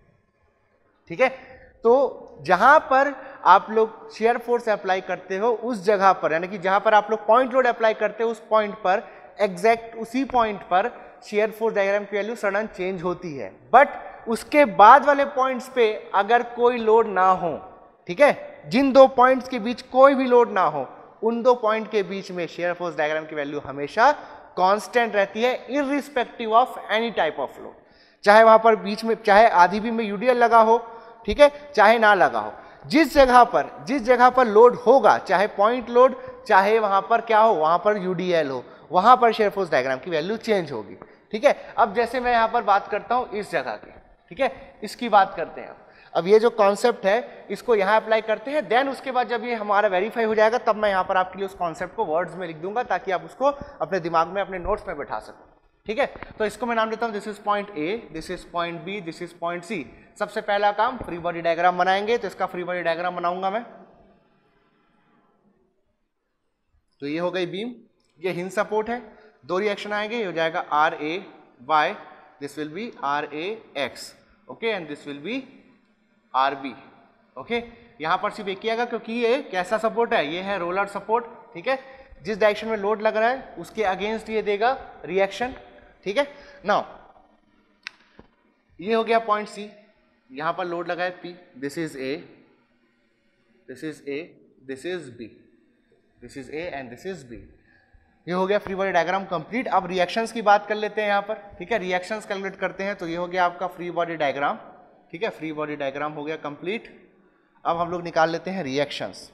ठीक है, तो जहां पर आप लोग शेयर फोर्स अप्लाई करते हो उस जगह पर, यानी कि जहां पर आप लोग पॉइंट लोड अप्लाई करते हो उस पॉइंट पर, एग्जैक्ट उसी पॉइंट पर शेयर फोर्स डायग्राम की वैल्यू सडन चेंज होती है. बट उसके बाद वाले पॉइंट्स पे अगर कोई लोड ना हो, ठीक है, जिन दो पॉइंट्स के बीच कोई भी लोड ना हो उन दो पॉइंट के बीच में शेयर फोर्स डायग्राम की वैल्यू हमेशा कांस्टेंट रहती है, irrespective of any type of load. चाहे वहां पर बीच में, चाहे आधी बीम में यूडीएल लगा हो, ठीक है, चाहे ना लगा हो, जिस जगह पर लोड होगा, चाहे पॉइंट लोड, चाहे वहां पर क्या हो, वहां पर यूडीएल हो, वहां पर शेयर फोर्स डायग्राम की वैल्यू चेंज होगी. ठीक है, अब जैसे मैं यहां पर बात करता हूं इस जगह की, ठीक है, इसकी बात करते हैं. अब ये जो कॉन्सेप्ट है इसको यहां अप्लाई करते हैं, देन उसके बाद जब ये हमारा वेरीफाई हो जाएगा तब मैं यहां पर आपके लिए उस कॉन्सेप्ट को वर्ड्स में लिख दूंगा ताकि आप उसको अपने दिमाग में, अपने नोट्स में बैठा सको. ठीक है, तो इसको मैं नाम देता हूं, this is point A, this is point B, this is point C. सबसे पहला काम फ्री बॉडी डायग्राम बनाएंगे, तो इसका फ्री बॉडी डायग्राम बनाऊंगा मैं. तो ये हो गई बीम, ये हिंज सपोर्ट है, दो रिएक्शन आएंगे, ये हो जाएगा R A Y, this will be R A X, okay, and this will be R B. Okay, यहां पर सिर्फ एक ही आएगा क्योंकि ये कैसा सपोर्ट है, ये है रोलर सपोर्ट. ठीक है, जिस डायरेक्शन में लोड लग रहा है उसके अगेंस्ट ये देगा रिएक्शन. ठीक है, नाउ ये हो गया पॉइंट सी, यहां पर लोड लगा है P, this is A, this is A, this is B, this is A and this is B. ये हो गया फ्री बॉडी डायग्राम कंप्लीट. अब रिएक्शंस की बात कर लेते हैं यहां पर. ठीक है, रिएक्शंस कैलकुलेट करते हैं. तो ये हो गया आपका फ्री बॉडी डायग्राम. ठीक है, फ्री बॉडी डायग्राम हो गया कंप्लीट. अब हम लोग निकाल लेते हैं रिएक्शंस.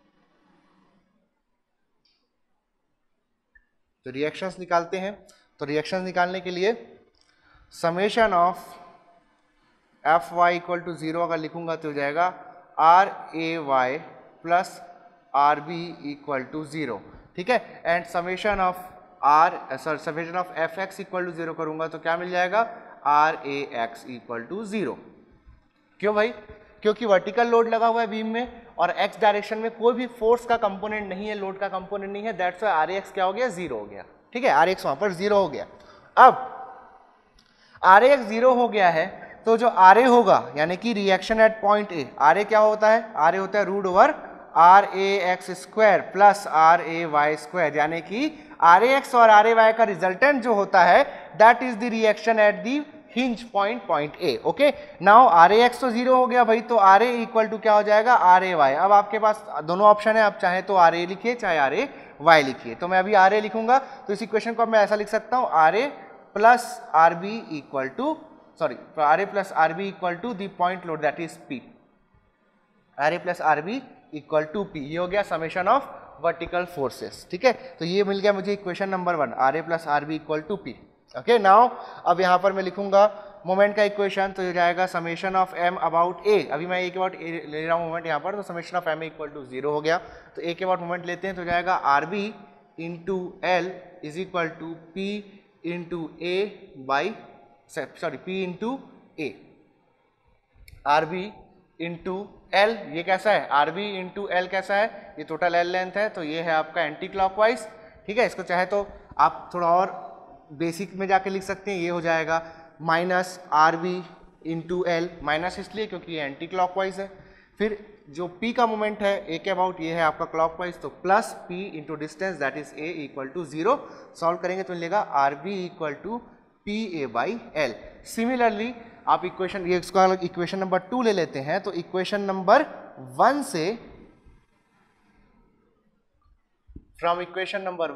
तो रिएक्शंस निकालते हैं. तो रिएक्शंस निकालने के लिए summation of F Y equal to 0 अगर लिखूंगा तो हो जाएगा R A Y plus R B equal to 0. ठीक है, and summation of summation of F X equal to 0 करूंगा तो क्या मिल जाएगा, R A X equal to 0. क्यों भाई, क्योंकि वर्टिकल लोड लगा हुआ है बीम में और एक्स डायरेक्शन में कोई भी फोर्स का कंपोनेंट नहीं है, लोड का कंपोनेंट नहीं है, दैट्स व्हाई आर एक्स क्या हो गया, 0 हो गया. ठीक है, आर एक्स वहां पर 0 हो गया. अब आर एक्स 0 हो गया है तो जो RA होगा यानी कि reaction at point A, RA क्या होता है, RA होता है root over RAX square plus RAY square, यानी कि RAX और RAY का रिजल्टेंट जो होता है that is the reaction at the hinge point A. Okay, now RAX तो 0 हो गया भाई, तो RA इक्वल टू क्या हो जाएगा RAY। अब आपके पास दोनों ऑप्शन है, आप चाहे तो RA लिखिए चाहे RAY लिखिए, तो मैं अभी RA लिखूंगा, तो इस इक्वेशन को मैं ऐसा लिख सकता हूं RA plus RB equal to RA plus RB equal to the point load that is P, RA plus RB equal to P, ये हो गया समेशन ऑफ वर्टिकल फोर्सेस। ठीक है, तो ये मिल गया मुझे equation number 1, RA plus RB equal to P। Okay, now अब यहाँ पर मैं लिखूंगा मोमेंट का इक्वेशन, तो ये जाएगा summation of m about a। अभी मैं a के अबाउट a ले रहा हूँ मोमेंट यहाँ पर, तो summation of m equal to 0 हो गया, तो a के अबाउट मोमेंट लेते हैं, तो जाएगा RB into L is equal to P into A by P into A, RB into L, ये कैसा है RB इंटू L कैसा है, ये टोटल L लेंथ है, तो ये है आपका एंटी क्लॉकवाइज। ठीक है, इसको चाहे तो आप थोड़ा और बेसिक में जाके लिख सकते हैं, ये हो जाएगा minus RB into L, minus इसलिए क्योंकि ये एंटी क्लॉकवाइज है। फिर जो P का मोमेंट है A के अबाउट, ये है आपका क्लॉकवाइज, तो plus P into distance that is A equal to 0, solve करेंगे तो मिलेगा RB equal to PA by L। Similarly आप इक्वेशन, ये इसका इक्वेशन नंबर 2 ले लेते हैं, तो इक्वेशन नंबर 1 से, फ्रॉम इक्वेशन नंबर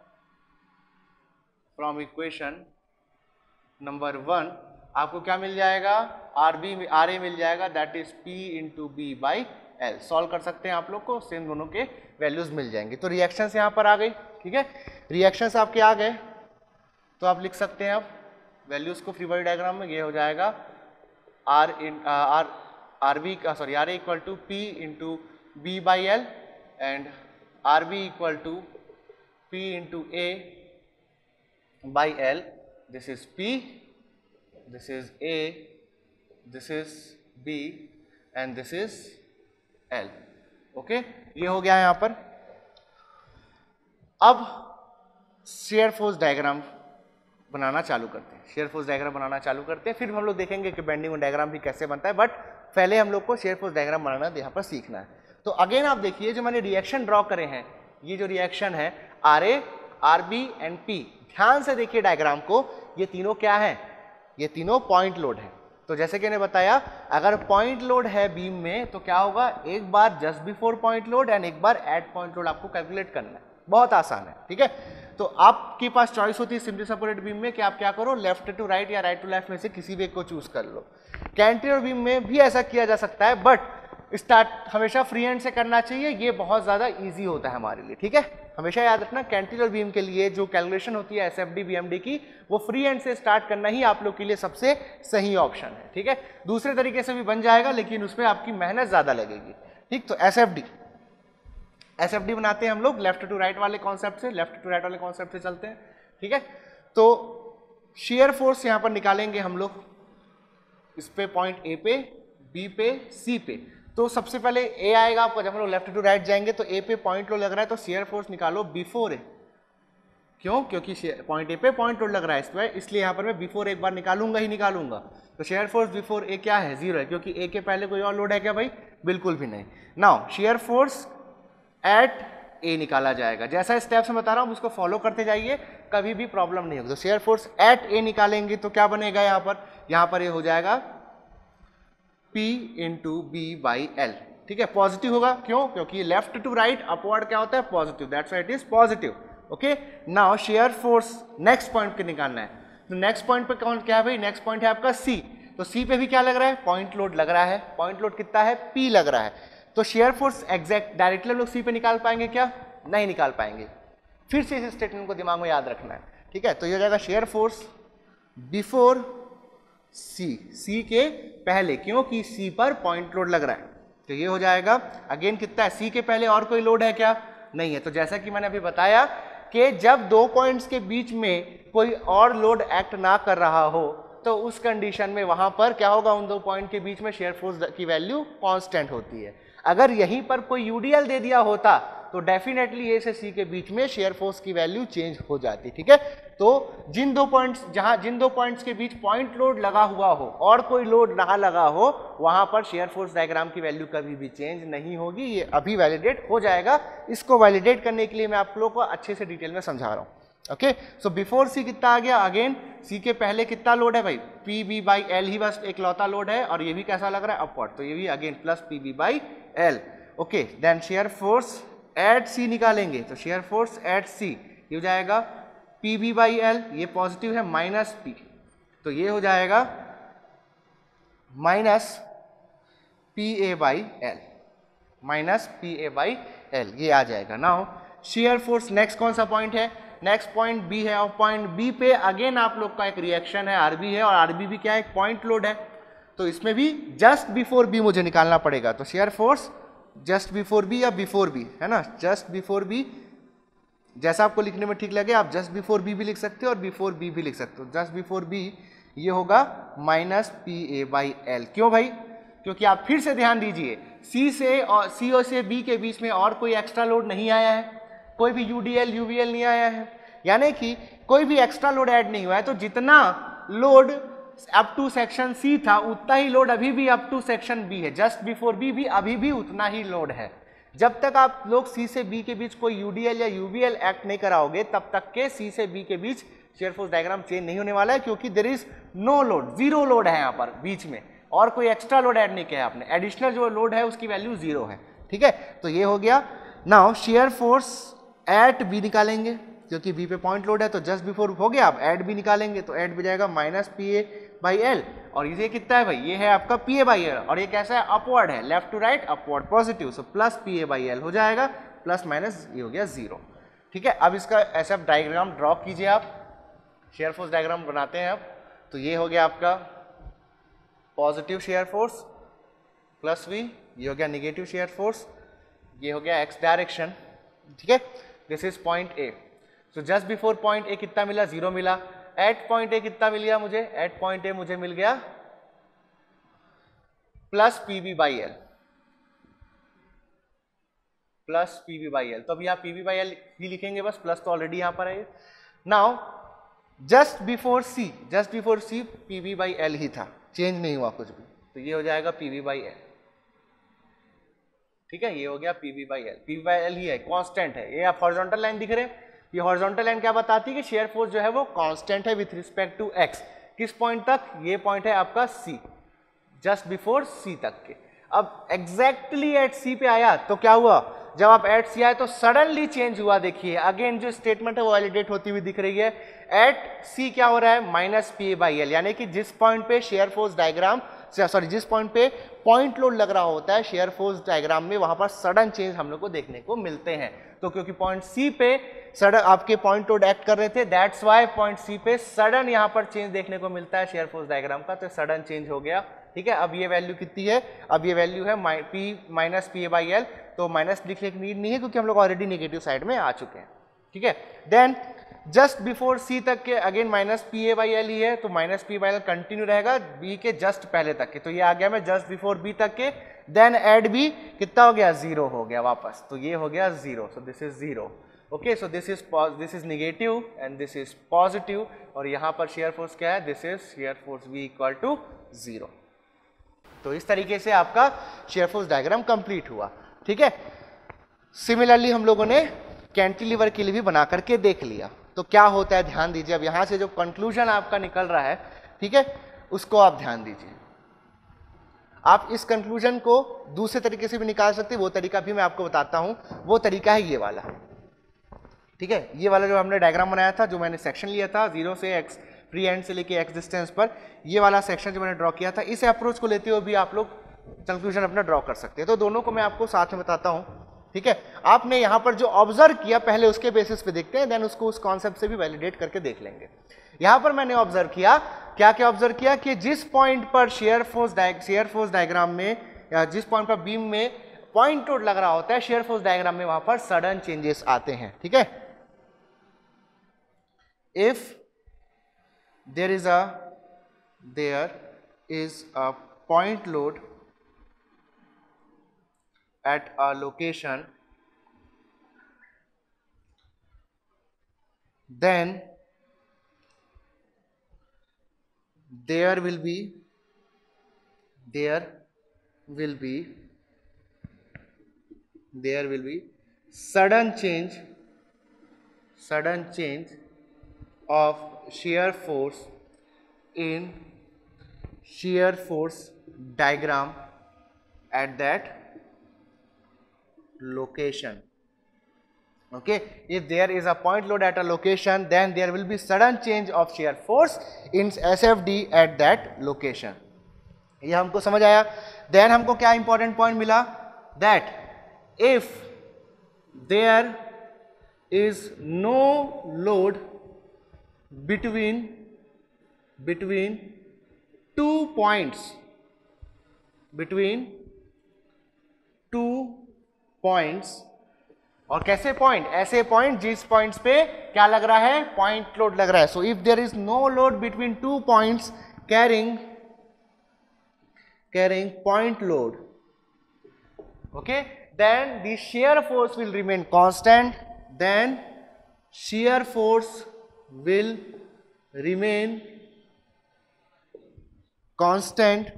1 आपको क्या मिल जाएगा, RA मिल जाएगा that is P into B by L। Solve कर सकते हैं आप लोग को, सेम दोनों के वैल्यूज मिल जाएंगे। तो रिएक्शंस यहाँ पर आ गई। ठीक है, रिएक्शंस आपके आ गए, तो आप लिख सकते हैं अब वैल्यूज को फ्री बॉडी डायग्राम में, ये हो जाएगा RA equal to P into B by L and RB equal to P into A by L, this is P, this is A, this is B and this is L। Okay, ये हो गया यहाँ पर। अब share force diagram बनाना चालू करते हैं, shear force diagram बनाना चालू करते हैं, फिर हम लोग देखेंगे कि बेंडिंग डायग्राम भी कैसे बनता है, बट पहले हम लोग को शेयर फोर्स डायग्राम बनाना यहाँ पर सीखना है। तो अगेन आप देखिए जो मैंने रिएक्शन ड्रॉ करे हैं, ये जो रिएक्शन है RA, RB एंड P, ध्यान से देखिए डायग्राम को, ये तीनों क्या है, ये तीनों पॉइंट लोड है। तो जैसे कि मैंने बताया, अगर पॉइंट लोड है बीम में तो क्या होगा, एक बार जस्ट बिफोर पॉइंट लोड एंड एक बार एट पॉइंट लोड आपको कैलकुलेट करना है, बहुत आसान है। ठीक है, तो आपके पास चॉइस होती है सिंपली सपोर्टेड बीम में कि आप क्या करो, लेफ्ट टू राइट या राइट टू लेफ्ट में से किसी भी एक को चूज कर लो। कैंटिलीवर बीम में भी ऐसा किया जा सकता है, बट स्टार्ट हमेशा फ्री हैंड से करना चाहिए, ये बहुत ज्यादा इजी होता है हमारे लिए। ठीक है, हमेशा याद रखना कैंटिलीवर बीम के लिए जो कैलकुलेशन होती है SFD BMD की, वो फ्री हैंड से स्टार्ट करना ही आप लोग के लिए सबसे सही ऑप्शन है। ठीक है, दूसरे तरीके से भी बन जाएगा लेकिन उसमें आपकी मेहनत ज्यादा लगेगी। ठीक, तो SFD बनाते हैं हम लोग लेफ्ट टू राइट वाले कॉन्सेप्ट से, लेफ्ट टू राइट वाले कॉन्सेप्ट से चलते हैं। ठीक है, तो शेयर फोर्स यहां पर निकालेंगे हम लोग, इस पे पॉइंट A पे, B पे, C पे। तो सबसे पहले A आएगा आपको, जब हम लोग लेफ्ट टू राइट जाएंगे तो A पे पॉइंट लोड लग रहा है, तो शेयर फोर्स निकालो बिफोर A। क्यों, क्योंकि पॉइंट A पे पॉइंट लोड लग रहा है, इसलिए यहाँ पर मैं बिफोर एक बार निकालूंगा ही निकालूंगा। तो शेयर फोर्स बिफोर A क्या है, 0 है, क्योंकि A के पहले कोई और लोड है क्या भाई, बिल्कुल भी नहीं। Now shear force at A निकाला जाएगा, जैसा स्टेप्स मैं बता रहा हूँ उसको फॉलो करते जाइए, कभी भी प्रॉब्लम नहीं होगी। तो शेयर फोर्स एट A निकालेंगे तो क्या बनेगा, यहाँ पर ये हो जाएगा P into B by L। ठीक है, पॉजिटिव होगा, क्यों, क्योंकि लेफ्ट टू राइट अपवर्ड क्या होता है, positive, that's why it is positive. Okay, now shear force next point पे निकालना है, तो नेक्स्ट पॉइंट पे कौन क्या है भाई, नेक्स्ट पॉइंट है आपका C। तो C पे भी क्या लग रहा है, पॉइंट लोड लग रहा है, पॉइंट लोड कितना है, P लग रहा है। तो शेयर फोर्स एग्जैक्ट डायरेक्टली हम लोग C पे निकाल पाएंगे क्या, नहीं निकाल पाएंगे। फिर से इस स्टेटमेंट को दिमाग में याद रखना है। ठीक है, तो ये हो जाएगा शेयर फोर्स बिफोर C के पहले, क्योंकि C पर पॉइंट लोड लग रहा है, तो ये हो जाएगा अगेन कितना है, C के पहले और कोई लोड है क्या, नहीं है। तो जैसा कि मैंने अभी बताया कि जब दो पॉइंट्स के बीच में कोई और लोड एक्ट ना कर रहा हो, तो उस कंडीशन में वहां पर क्या होगा, उन दो पॉइंट के बीच में शेयर फोर्स की वैल्यू कांस्टेंट होती है। अगर यहीं पर कोई यूडीएल दे दिया होता तो डेफिनेटली ए से सी के बीच में शेयर फोर्स की वैल्यू चेंज हो जाती, ठीक है। तो जिन दो पॉइंट्स के बीच पॉइंट लोड लगा हुआ हो और कोई लोड ना लगा हो, वहां पर शेयर फोर्स डायग्राम की वैल्यू कभी भी चेंज नहीं होगी। ये अभी वैलिडेट हो जाएगा। इसको वैलिडेट करने के लिए मैं आप लोगों को अच्छे से डिटेल में समझा रहा हूं। ओके, सो बिफोर सी कितना आ गया, अगेन सी के पहले कितना लोड है भाई, पी बी बाई एल ही बस एक लौता लोड है, और ये भी कैसा लग रहा है, अपवर्ड, तो ये भी again plus P B by L. Okay, then shear force at C निकालेंगे, तो शेयर फोर्स एट सी ये हो जाएगा पी बी बाई एल, ये पॉजिटिव है, माइनस पी, तो ये हो जाएगा minus P A by L, minus P A by L, ये आ जाएगा। नाउ शेयर फोर्स नेक्स्ट कौन सा पॉइंट है, नेक्स्ट पॉइंट बी है, और पॉइंट बी पे अगेन आप लोग का एक रिएक्शन है, आरबी है, और आरबी भी क्या है, एक पॉइंट लोड है, तो इसमें भी जस्ट बिफोर बी मुझे निकालना पड़ेगा। तो shear force just before B या बिफोर बी है ना, जस्ट बिफोर बी, जैसा आपको लिखने में ठीक लगे, आप जस्ट बिफोर बी भी लिख सकते हो और बिफोर बी भी लिख सकते हो। जस्ट बिफोर बी ये होगा minus P A by L. क्यों भाई, क्योंकि आप फिर से ध्यान दीजिए, सी से बी के बीच में और कोई एक्स्ट्रा लोड नहीं आया है, कोई भी यूडीएल यूवीएल नहीं आया है, यानी कि कोई भी एक्स्ट्रा लोड ऐड नहीं हुआ है। तो जितना load up to section C था उतना ही लोड अभी भी अप टू सेक्शन बी है, जस्ट बिफोर बी भी अभी भी उतना ही लोड है। जब तक आप लोग सी से बी के बीच कोई यूडीएल या यूवीएल एक्ट नहीं कराओगे, तब तक के सी से बी के बीच शेयर फोर्स डायग्राम चेंज नहीं होने वाला है, क्योंकि there is no load, zero load है यहाँ पर बीच में, और कोई एक्स्ट्रा लोड ऐड नहीं किया आपने, एडिशनल जो लोड है उसकी वैल्यू जीरो है, ठीक है। तो ये हो गया। Now shear force at B निकालेंगे, क्योंकि बी पे पॉइंट लोड है, तो जस्ट बिफोर हो गया, आप एट बी निकालेंगे, तो एट भी जाएगा minus P A by L, और ये कितना है भाई, ये है आपका पी ए बाई एल, और ये कैसा है, अपवर्ड है, left to right upward positive, so plus P A by L हो जाएगा, प्लस माइनस ये हो गया जीरो, ठीक है। अब इसका ऐसा डायग्राम ड्रॉ कीजिए, आप शेयर फोर्स डायग्राम बनाते हैं अब। तो ये हो गया आपका positive shear force plus V, ये हो गया निगेटिव शेयर फोर्स, ये हो गया एक्स डायरेक्शन, ठीक है। This is point A. So just before point A कितना मिला, जीरो मिला। एट पॉइंट ए कितना मिल गया मुझे, एट पॉइंट ए मुझे मिल गया plus P B by L, plus P B by L. तो अभी आप पी बी बाई एल ही लिखेंगे बस, प्लस तो ऑलरेडी यहां पर है। Now just before C P B by L ही था, चेंज नहीं हुआ कुछ भी, तो ये हो जाएगा पी बी बाई एल, ठीक है। ये हो गया P B by L, P B by L ही है, कांस्टेंट है। ये आप हॉरिजॉन्टल लाइन दिख रहे हैं, ये हॉरिजॉन्टल लाइन क्या बताती है कि शेयर फोर्स जो है वो कांस्टेंट है विथ रिस्पेक्ट टू एक्स। किस पॉइंट तक, ये पॉइंट है आपका सी, जस्ट बिफोर सी तक के। अब एग्जैक्टली एट सी पे आया तो क्या हुआ, जब आप एट सी आए तो सडनली चेंज हुआ। देखिए अगेन जो स्टेटमेंट है वो वैलिडेट होती हुई दिख रही है। एट सी क्या हो रहा है, minus P A by L, यानी कि जिस पॉइंट पे शेयर फोर्स डायग्राम जिस पॉइंट पे पॉइंट लोड लग रहा होता है शेयर फोर्स डायग्राम में, वहां पर सडन चेंज हम लोग को देखने को मिलते हैं। तो क्योंकि पॉइंट सी पे सडन आपके पॉइंट लोड एक्ट कर रहे थे, दैट्स वाई पॉइंट सी पे सडन यहां पर चेंज देखने को मिलता है शेयर फोर्स डायग्राम का, तो सडन चेंज हो गया, ठीक है। अब ये वैल्यू कितनी है, अब ये वैल्यू है P minus P A by L, तो माइनस लिखने की नीड नहीं है क्योंकि हम लोग ऑलरेडी नेगेटिव साइड में आ चुके हैं, ठीक है। देन जस्ट बिफोर सी तक के again minus P A by L ही है, तो minus P by L continue रहेगा बी के जस्ट पहले तक के, तो ये आ गया मैं जस्ट बिफोर बी तक के। देन एड बी कितना हो गया, जीरो हो गया वापस, तो ये हो गया zero, so this is zero, okay. So this is negative and this is positive, और यहां पर शेयर फोर्स क्या है, this is shear force V equal to zero. तो इस तरीके से आपका शेयर फोर्स डायग्राम कंप्लीट हुआ, ठीक है। सिमिलरली हम लोगों ने कैंटिलीवर के लिए भी बना करके देख लिया। तो क्या होता है ध्यान दीजिए, अब यहां से जो कंक्लूजन आपका निकल रहा है, ठीक है, उसको आप ध्यान दीजिए। आप इस कंक्लूजन को दूसरे तरीके से भी निकाल सकते हैं, वो तरीका भी मैं आपको बताता हूं। वो तरीका है ये वाला, ठीक है। ये वाला जो हमने डायग्राम बनाया था, जो मैंने सेक्शन लिया था जीरो से एक्स फ्री एंड से लेके एक्स डिस्टेंस पर, ये वाला सेक्शन जो मैंने ड्रॉ किया था, इस अप्रोच को लेते हुए भी आप लोग कंक्लूजन अपना ड्रॉ कर सकते हैं। तो दोनों को मैं आपको साथ में बताता हूं, ठीक है। आपने यहां पर जो ऑब्जर्व किया पहले उसके बेसिस पे देखते हैं, देन उसको उस कॉन्सेप्ट से भी वैलिडेट करके देख लेंगे। यहां पर मैंने ऑब्जर्व किया, क्या क्या ऑब्जर्व किया कि जिस पॉइंट पर शेयर फोर्स डायग्राम में, या जिस पॉइंट पर बीम में पॉइंट लोड लग रहा होता है शेयर फोर्स डायग्राम में, वहां पर सडन चेंजेस आते हैं, ठीक है। If there is a point load at a location then there will be sudden change of shear force in shear force diagram at that location. Okay, if there is a point load at a location, then there will be sudden change of shear force in SFD at that location. ये हमको समझ आया. Then हमको क्या important point मिला, that if there is no load between two points, और कैसे point, ऐसे पॉइंट जिस पॉइंट्स पे क्या लग रहा है, पॉइंट लोड लग रहा है. So if there is no load between two points carrying point load, okay, then the shear force will remain constant. Then shear force will remain constant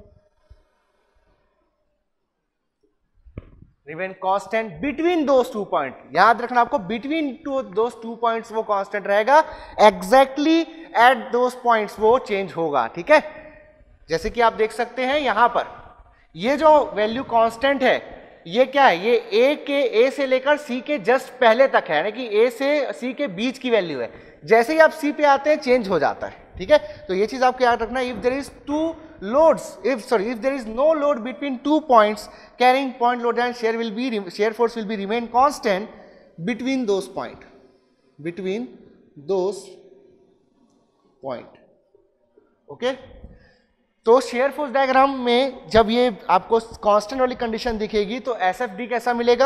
between those two points. याद रखना आपको, between those two points वो constant रहेगा, exactly at those points वो change होगा. ठीक है, जैसे कि आप देख सकते हैं यहां पर ये जो वैल्यू कांस्टेंट है, ये क्या है, ये ए से लेकर सी के जस्ट पहले तक है, यानी कि ए से सी के बीच की वैल्यू है. जैसे ही आप सी पे आते हैं चेंज हो जाता है. ठीक है, तो ये चीज आपको याद रखना. If there is two loads, if there is no load between 2 points carrying point load, and shear force will be remain constant between those point. Okay, तो शेयर फोर्स डायग्राम में जब ये आपको कांस्टेंट वाली कंडीशन दिखेगी तो SFD कैसा मिलेगा,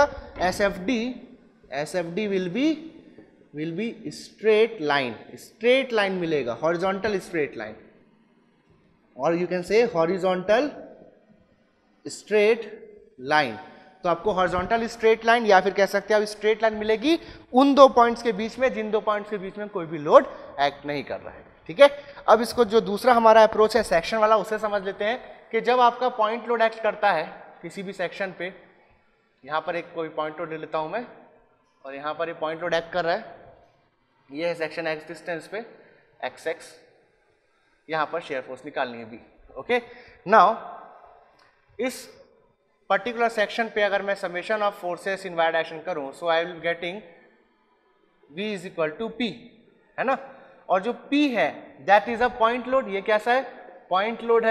SFD will be straight line मिलेगा, हॉरिजॉन्टल स्ट्रेट लाइन, और you can say horizontal straight line. तो आपको हॉरिजॉन्टल स्ट्रेट लाइन या फिर कह सकते हैं आप स्ट्रेट लाइन मिलेगी उन दो पॉइंट्स के बीच में जिन दो पॉइंट्स के बीच में कोई भी लोड एक्ट नहीं कर रहा है. ठीक है, अब इसको जो दूसरा हमारा अप्रोच है सेक्शन वाला, उसे समझ लेते हैं कि जब आपका पॉइंट लोड एक्ट करता है किसी भी सेक्शन पे, यहाँ पर एक कोई पॉइंट लोड ले लेता हूँ मैं, और यहाँ पर एक पॉइंट लोड एक्ट कर रहा है, ये है सेक्शन एक्स डिस्टेंस पे एक्स, यहाँ पर शेयर फोर्स निकालनी है बी. ओके, नाउ इस पर्टिकुलर सेक्शन पे अगर मैं summation of forces in Y direction करूं, so I will getting V is equal to P, है ना, और जो P है that is a point load. ये कैसा है, पॉइंट लोड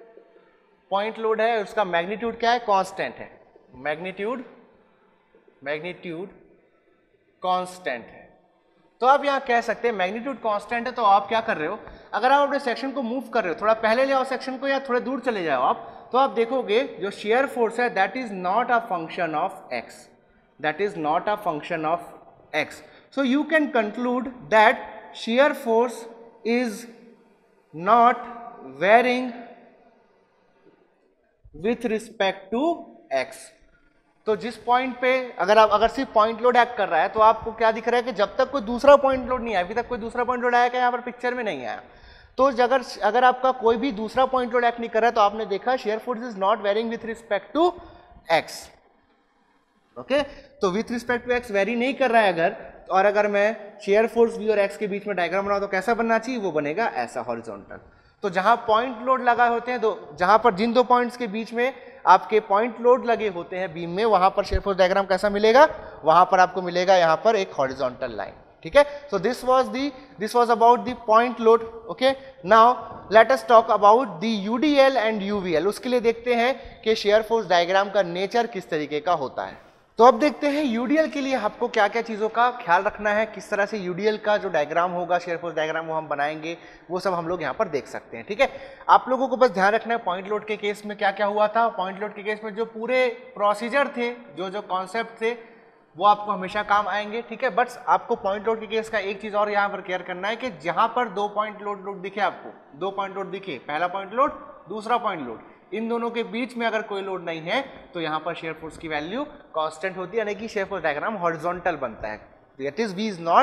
है, उसका मैग्नीट्यूड क्या है, कांस्टेंट है, मैग्नीट्यूड कांस्टेंट है. तो आप यहाँ कह सकते हैं मैग्नीट्यूड कांस्टेंट है, तो आप क्या कर रहे हो, अगर आप अपने सेक्शन को मूव कर रहे हो, थोड़ा पहले ले आओ सेक्शन को या थोड़े दूर चले जाओ आप, तो आप देखोगे जो शेयर फोर्स है that is not a function of X, so you can conclude that shear force is not varying with respect to x. तो जिस पॉइंट पे अगर सिर्फ पॉइंट लोड एक्ट कर रहा है तो आपको क्या दिख रहा है कि जब तक कोई दूसरा पॉइंट लोड नहीं आया, अभी तक कोई दूसरा पॉइंट लोड आया क्या, यहाँ पर पिक्चर में नहीं आया, तो अगर आपका कोई भी दूसरा पॉइंट लोड एक्ट नहीं कर रहा है तो आपने देखा shear force is not varying with respect to X. Okay, तो with respect to X vary नहीं कर रहा है अगर, और अगर मैं शेयर फोर्स V और X के बीच में डायग्राम बनाऊं तो कैसा बनना चाहिए, वो बनेगा ऐसा हॉरिजॉन्टल. तो जहां पॉइंट लोड लगा होते हैं, तो जहां पर जिन दो पॉइंट्स के बीच में आपके पॉइंट लोड लगे होते हैं बीम में, वहां पर शेयर फोर्स डायग्राम कैसा मिलेगा, वहां पर आपको मिलेगा यहां पर एक हॉरिजॉन्टल लाइन. ठीक है, so this was about the point load. Okay, now let us talk about the UDL and UVL. उसके लिए देखते हैं कि शेयर फोर्स डायग्राम का नेचर किस तरीके का होता है. तो अब देखते हैं यूडीएल के लिए आपको क्या क्या चीज़ों का ख्याल रखना है, किस तरह से यूडीएल का जो डायग्राम होगा, शेयर फोर्स डायग्राम वो हम बनाएंगे, वो सब हम लोग यहाँ पर देख सकते हैं. ठीक है, आप लोगों को बस ध्यान रखना है पॉइंट लोड के केस में क्या क्या हुआ था. पॉइंट लोड के केस में जो पूरे प्रोसीजर थे, जो कॉन्सेप्ट थे, वो आपको हमेशा काम आएंगे. ठीक है, बट आपको पॉइंट लोड के केस का एक चीज़ और यहाँ पर केयर करना है कि जहाँ पर दो पॉइंट लोड दिखे, आपको दो पॉइंट लोड दिखे, पहला पॉइंट लोड, दूसरा पॉइंट लोड, इन दोनों के बीच में अगर कोई लोड नहीं है तो यहाँ पर शेयर फोर्स की वैल्यू कांस्टेंट होती है, यानी कि शेयर फोर्स डायग्राम हॉरिजॉन्टल बनता है. That is V is not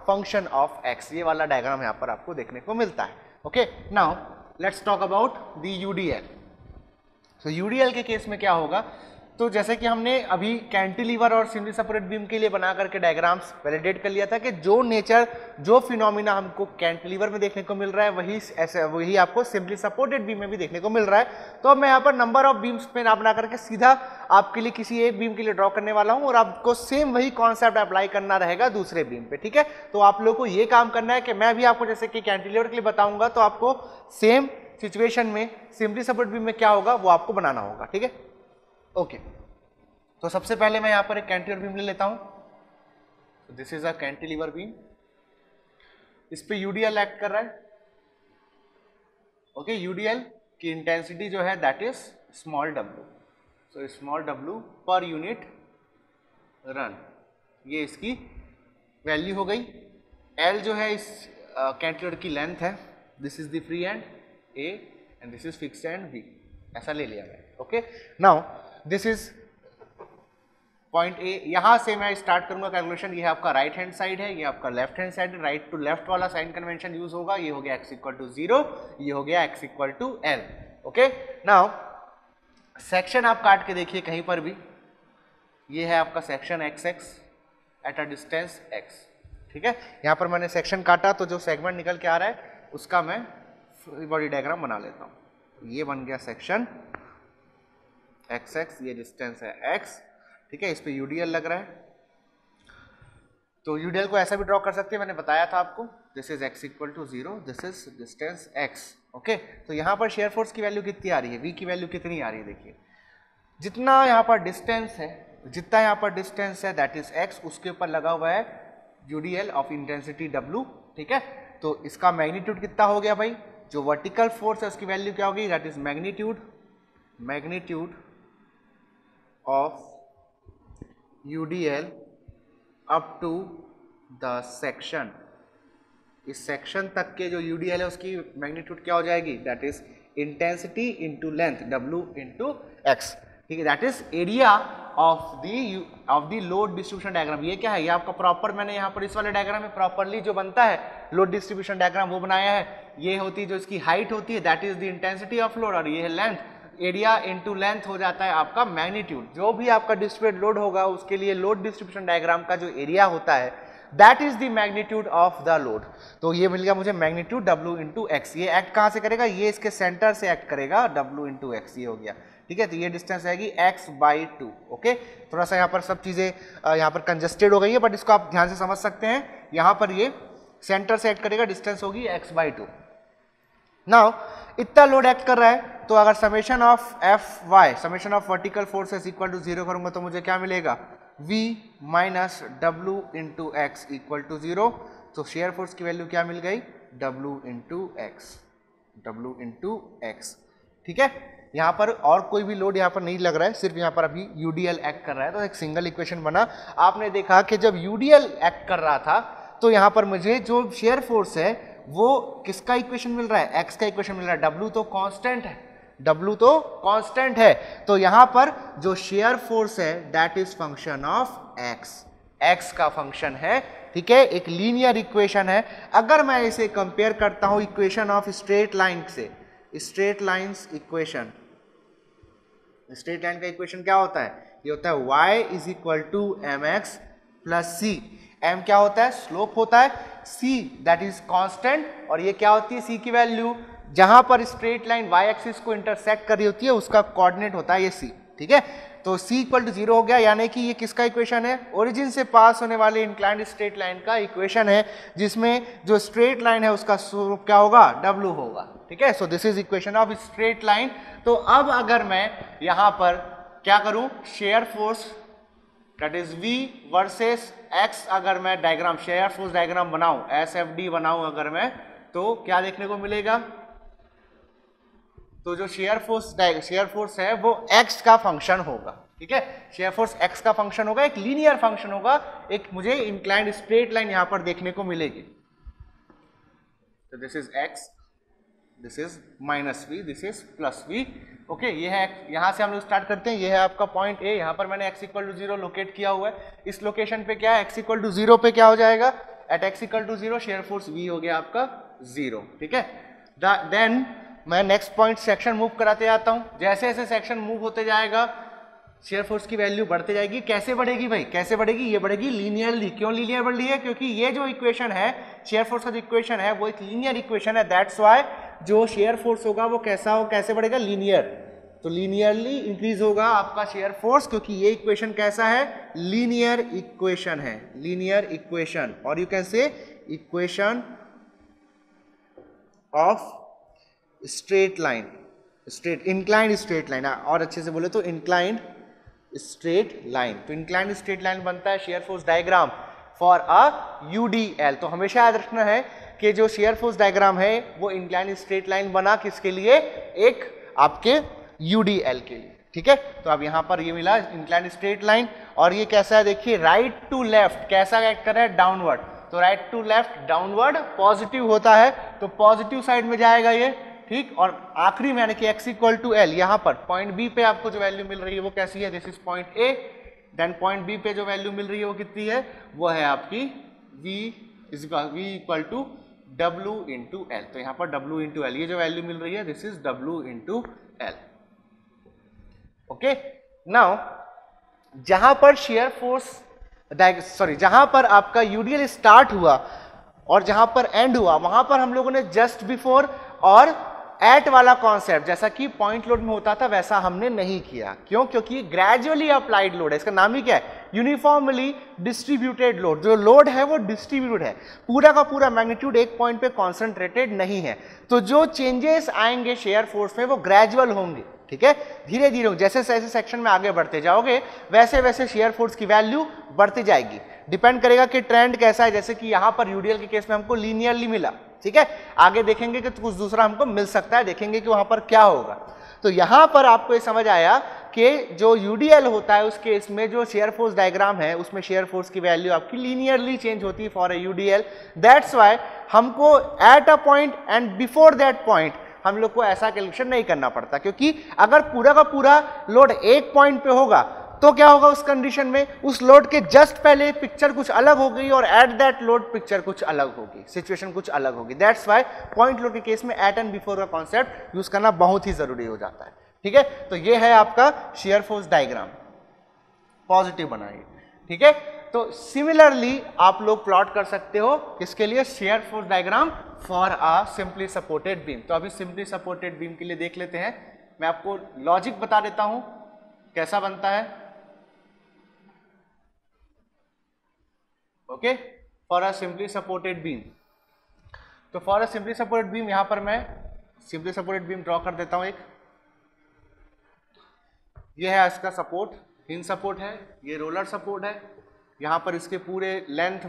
function of X. ये वाला डायग्राम यहाँ पर आपको देखने को मिलता है। Okay, now let's talk about the UDL. तो यूडीएल के केस में क्या होगा, तो जैसे कि हमने अभी कैंटिलीवर और सिंपली सपोर्टेड बीम के लिए बना करके डायग्राम्स वैलिडेट कर लिया था कि जो नेचर, जो फिनोमिना हमको कैंटिलीवर में देखने को मिल रहा है वही आपको सिंपली सपोर्टेड बीम में भी देखने को मिल रहा है। तो अब मैं यहाँ पर नंबर ऑफ बीम्स पे ना बना करके सीधा आपके लिए किसी एक बीम के लिए ड्रॉ करने वाला हूँ और आपको सेम वही कॉन्सेप्ट अप्लाई करना रहेगा दूसरे बीम पे। ठीक है, तो आप लोगों को ये काम करना है कि मैं भी आपको जैसे कि कैंटिलीवर के लिए बताऊंगा तो आपको सेम सिचुएशन में सिंपली सपोर्टेड बीम में क्या होगा वो आपको बनाना होगा। ठीक है, ओके, तो सबसे पहले मैं यहां पर एक कैंटिलीवर बीम ले लेता हूं। This is a cantilever beam, इस पे यूडीएल एक्ट कर रहा है। ओके, यूडीएल की इंटेंसिटी जो है that is small W, so small W per unit run, ये इसकी वैल्यू हो गई। एल जो है इस कैंटिलीवर की लेंथ है, this is the free end A and this is fixed end B, ऐसा ले लिया मैंने। Okay, now this is point A. यहां से मैं स्टार्ट करूंगा कैलकुलेशन। ये आपका राइट हैंड साइड है, ये आपका लेफ्ट हैंड साइड है। राइट टू लेफ्ट वाला साइन कन्वेंशन यूज होगा। ये हो गया x इक्वल टू 0, ये हो गया x equal to l। Okay, now section आप काट के देखिए कहीं पर भी, ये है आपका section xx at a distance x। ठीक है, यहां पर मैंने सेक्शन काटा तो जो सेगमेंट निकल के आ रहा है उसका मैं बॉडी डायग्राम बना लेता हूं। ये बन गया सेक्शन xx, ये डिस्टेंस है x। ठीक है, इस पे यूडीएल लग रहा है, तो यूडीएल को ऐसा भी ड्रॉ कर सकते हैं, मैंने बताया था आपको। This is x equal to 0, this is distance x। Okay, तो यहाँ पर शेयर फोर्स की वैल्यू कितनी आ रही है, v की वैल्यू कितनी आ रही है, देखिए जितना यहाँ पर डिस्टेंस है, जितना यहाँ पर डिस्टेंस है दैट इज x, उसके ऊपर लगा हुआ है यूडीएल ऑफ इंटेंसिटी w। ठीक है, तो इसका मैग्नीट्यूड कितना हो गया भाई, जो वर्टिकल फोर्स है उसकी वैल्यू क्या होगी, that is magnitude of UDL up to the section. इस सेक्शन तक के जो UDL है उसकी मैग्नीट्यूड क्या हो जाएगी, that is intensity into length W into x। ठीक है, that is area of the load distribution diagram. ये क्या है, ये आपका प्रॉपर, मैंने यहाँ पर इस वाले डायग्राम में प्रॉपरली जो बनता है लोड डिस्ट्रीब्यूशन डायग्राम वो बनाया है। ये होती है जो इसकी हाइट होती है that is the intensity of load, और ये है लेंथ। एरिया इनटू लेंथ हो जाता है आपका मैग्नीट्यूड। जो भी आपका डिस्ट्रीब्यूटेड लोड होगा उसके लिए लोड डिस्ट्रीब्यूशन डायग्राम का जो एरिया होता है that is the magnitude of the load. तो ये मिल गया मुझे मैग्नीट्यूड W इंटू एक्स। ये एक्ट कहां से करेगा, ये इसके सेंटर से एक्ट करेगा, W इंटू एक्स, ये हो गया। ठीक है, तो ये डिस्टेंस आएगी x/2। ओके, थोड़ा सा यहाँ पर सब चीजें यहाँ पर कंजस्टेड हो गई है, बट इसको आप ध्यान से समझ सकते हैं। यहाँ पर ये सेंटर से एक्ट करेगा, डिस्टेंस होगी x/2। नाउ इतना लोड एक्ट कर रहा है, तो अगर summation of Fy, summation of vertical forces equal to 0 करूंगा तो मुझे क्या मिलेगा, V minus W into X equal to 0। तो शेयर फोर्स की वैल्यू क्या मिल गई, W इंटू एक्स। ठीक है, यहाँ पर और कोई भी लोड यहाँ पर नहीं लग रहा है, सिर्फ यहाँ पर अभी UDL एक्ट कर रहा है, तो एक सिंगल इक्वेशन बना। आपने देखा कि जब UDL एक्ट कर रहा था तो यहाँ पर मुझे जो शेयर फोर्स है वो किसका इक्वेशन मिल रहा है, x का इक्वेशन मिल रहा है। W तो कांस्टेंट है, तो यहां पर जो शेयर फोर्स है that is function of x का फंक्शन है। ठीक है, एक लीनियर इक्वेशन है। अगर मैं इसे कंपेयर करता हूं इक्वेशन ऑफ स्ट्रेट लाइन से, स्ट्रेट लाइन का इक्वेशन क्या होता है, ये होता है y is equal to mx plus c। m क्या होता है, स्लोप होता है, c दैट इज कांस्टेंट, और ये क्या होती है, c की वैल्यू जहां पर स्ट्रेट लाइन y एक्सिस को इंटरसेक्ट कर रही होती है उसका कोऑर्डिनेट होता है ये c। ठीक है, तो c इक्वल टू 0 हो गया, यानी कि ये किसका इक्वेशन है, ओरिजिन से पास होने वाले इंक्लाइंड स्ट्रेट लाइन का इक्वेशन है, जिसमें जो स्ट्रेट लाइन है उसका स्लोप क्या होगा, w होगा। ठीक है, so this is equation of straight line. तो अब अगर मैं यहां पर क्या करूं, shear force that is V versus x, अगर मैं डायग्राम शेयर फोर्स डायग्राम बनाऊं, SFD बनाऊं अगर मैं, तो क्या देखने को मिलेगा, तो जो शेयर फोर्स है वो x का फंक्शन होगा। ठीक है, शेयर फोर्स x का फंक्शन होगा, एक लीनियर फंक्शन होगा, एक मुझे इंक्लाइंड स्ट्रेट लाइन यहां पर देखने को मिलेगी। तो this is x, this is minus v, this is plus v। Okay, ये है, यहां से हम लोग स्टार्ट करते हैं। ये है आपका पॉइंट A, यहां पर मैंने x इक्वल टू 0 लोकेट किया हुआ है। इस लोकेशन पे क्या है, x इक्वल टू 0 पे क्या हो जाएगा, at X equal to 0 shear force V हो गया आपका 0, ठीक है। देन मैं नेक्स्ट पॉइंट सेक्शन मूव कराते जाता हूं। जैसे जैसे सेक्शन मूव होते जाएगा शेयर फोर्स की वैल्यू बढ़ती जाएगी। कैसे बढ़ेगी भाई, कैसे बढ़ेगी? ये बढ़ेगी लीनियरली। क्यों लीनियर बढ़ रही है? क्योंकि ये जो इक्वेशन है शेयर फोर्स का जो इक्वेशन है वो एक लीनियर इक्वेशन है, दैट्स व्हाई जो शेयर फोर्स होगा वो कैसा हो, कैसे बढ़ेगा? लीनियर। तो लीनियरली इंक्रीज होगा आपका शेयर फोर्स, क्योंकि ये इक्वेशन कैसा है? लीनियर इक्वेशन है, लीनियर इक्वेशन, और you can say equation of straight line, straight inclined straight line, और अच्छे से बोले तो इंक्लाइंड स्ट्रेट लाइन। तो इंक्लाइंड स्ट्रेट लाइन बनता है shear force diagram for a UDL. तो हमेशा याद रखना है कि जो शेयर फोर्स डायग्राम है वो इंक्लाइंड स्ट्रेट लाइन बना किसके लिए? एक आपके यूडीएल के लिए, ठीक है। तो अब यहां पर ये मिला इंक्लाइंड स्ट्रेट लाइन, और ये कैसा है देखिए, राइट टू लेफ्ट कैसा एक्ट कर रहा है? डाउनवर्ड। तो right to left downward positive होता है, तो पॉजिटिव साइड में जाएगा ये, ठीक। और आखिरी में यानी कि x इक्वल टू एल, यहां पर पॉइंट बी पे आपको जो वैल्यू मिल रही है वो कैसी है? This is point A. Then point B पे जो वैल्यू मिल रही है वो कितनी है? वो है आपकी v equal to w into L. तो यहां पर w इंटू एल, ये जो वैल्यू मिल रही है this is w into L, okay. Now जहां पर शेयर फोर्स जहां पर आपका यूडीएल स्टार्ट हुआ और जहां पर एंड हुआ, वहां पर हम लोगों ने जस्ट बिफोर और एट वाला कॉन्सेप्ट जैसा कि पॉइंट लोड में होता था वैसा हमने नहीं किया। क्यों? क्योंकि ग्रेजुअली अप्लाइड लोड है, इसका नाम ही क्या है? Uniformly distributed load. जो लोड है वो डिस्ट्रीब्यूट है, पूरा का पूरा मैग्नीट्यूड एक पॉइंट पे कॉन्सेंट्रेटेड नहीं है। तो जो चेंजेस आएंगे शेयर फोर्स में वो ग्रेजुअल होंगे, ठीक है, धीरे धीरे। जैसे जैसे सेक्शन में आगे बढ़ते जाओगे वैसे वैसे शेयर फोर्स की वैल्यू बढ़ती जाएगी। डिपेंड करेगा कि ट्रेंड कैसा है, जैसे कि यहां पर यूडीएल के केस में हमको लीनियरली मिला, ठीक है। आगे देखेंगे कि कुछ दूसरा हमको मिल सकता है, देखेंगे कि वहां पर क्या होगा। तो यहां पर आपको ये समझ आया कि जो यूडीएल होता है उस केस में जो शेयर फोर्स डायग्राम है उसमें शेयर फोर्स की वैल्यू आपकी लीनियरली चेंज होती है for a UDL. That's why हमको at a point and before that point हम लोग को ऐसा कैलकुलेशन नहीं करना पड़ता, क्योंकि अगर पूरा का पूरा लोड एक पॉइंट पे होगा तो क्या होगा उस कंडीशन में? उस लोड के जस्ट पहले पिक्चर कुछ अलग हो गई और एट दैट लोड पिक्चर कुछ अलग होगी, सिचुएशन कुछ अलग होगी। दैट्स व्हाई पॉइंट लोड के केस में एट एंड बिफोर का कॉन्सेप्ट यूज करना बहुत ही जरूरी हो जाता है, ठीक है। तो ये है आपका शेयर फोर्स डायग्राम, पॉजिटिव बनाइए, ठीक है। तो सिमिलरली आप लोग प्लॉट कर सकते हो किसके लिए? Shear force diagram for a simply supported beam. तो अभी सिंपली सपोर्टेड बीम के लिए देख लेते हैं। मैं आपको लॉजिक बता देता हूं कैसा बनता है, okay, for a simply supported beam. तो for a simply supported beam यहां पर मैं सिंपली सपोर्टेड बीम ड्रॉ कर देता हूं एक। ये है इसका सपोर्ट, हिंज सपोर्ट है, ये रोलर सपोर्ट है। यहां पर इसके पूरे लेंथ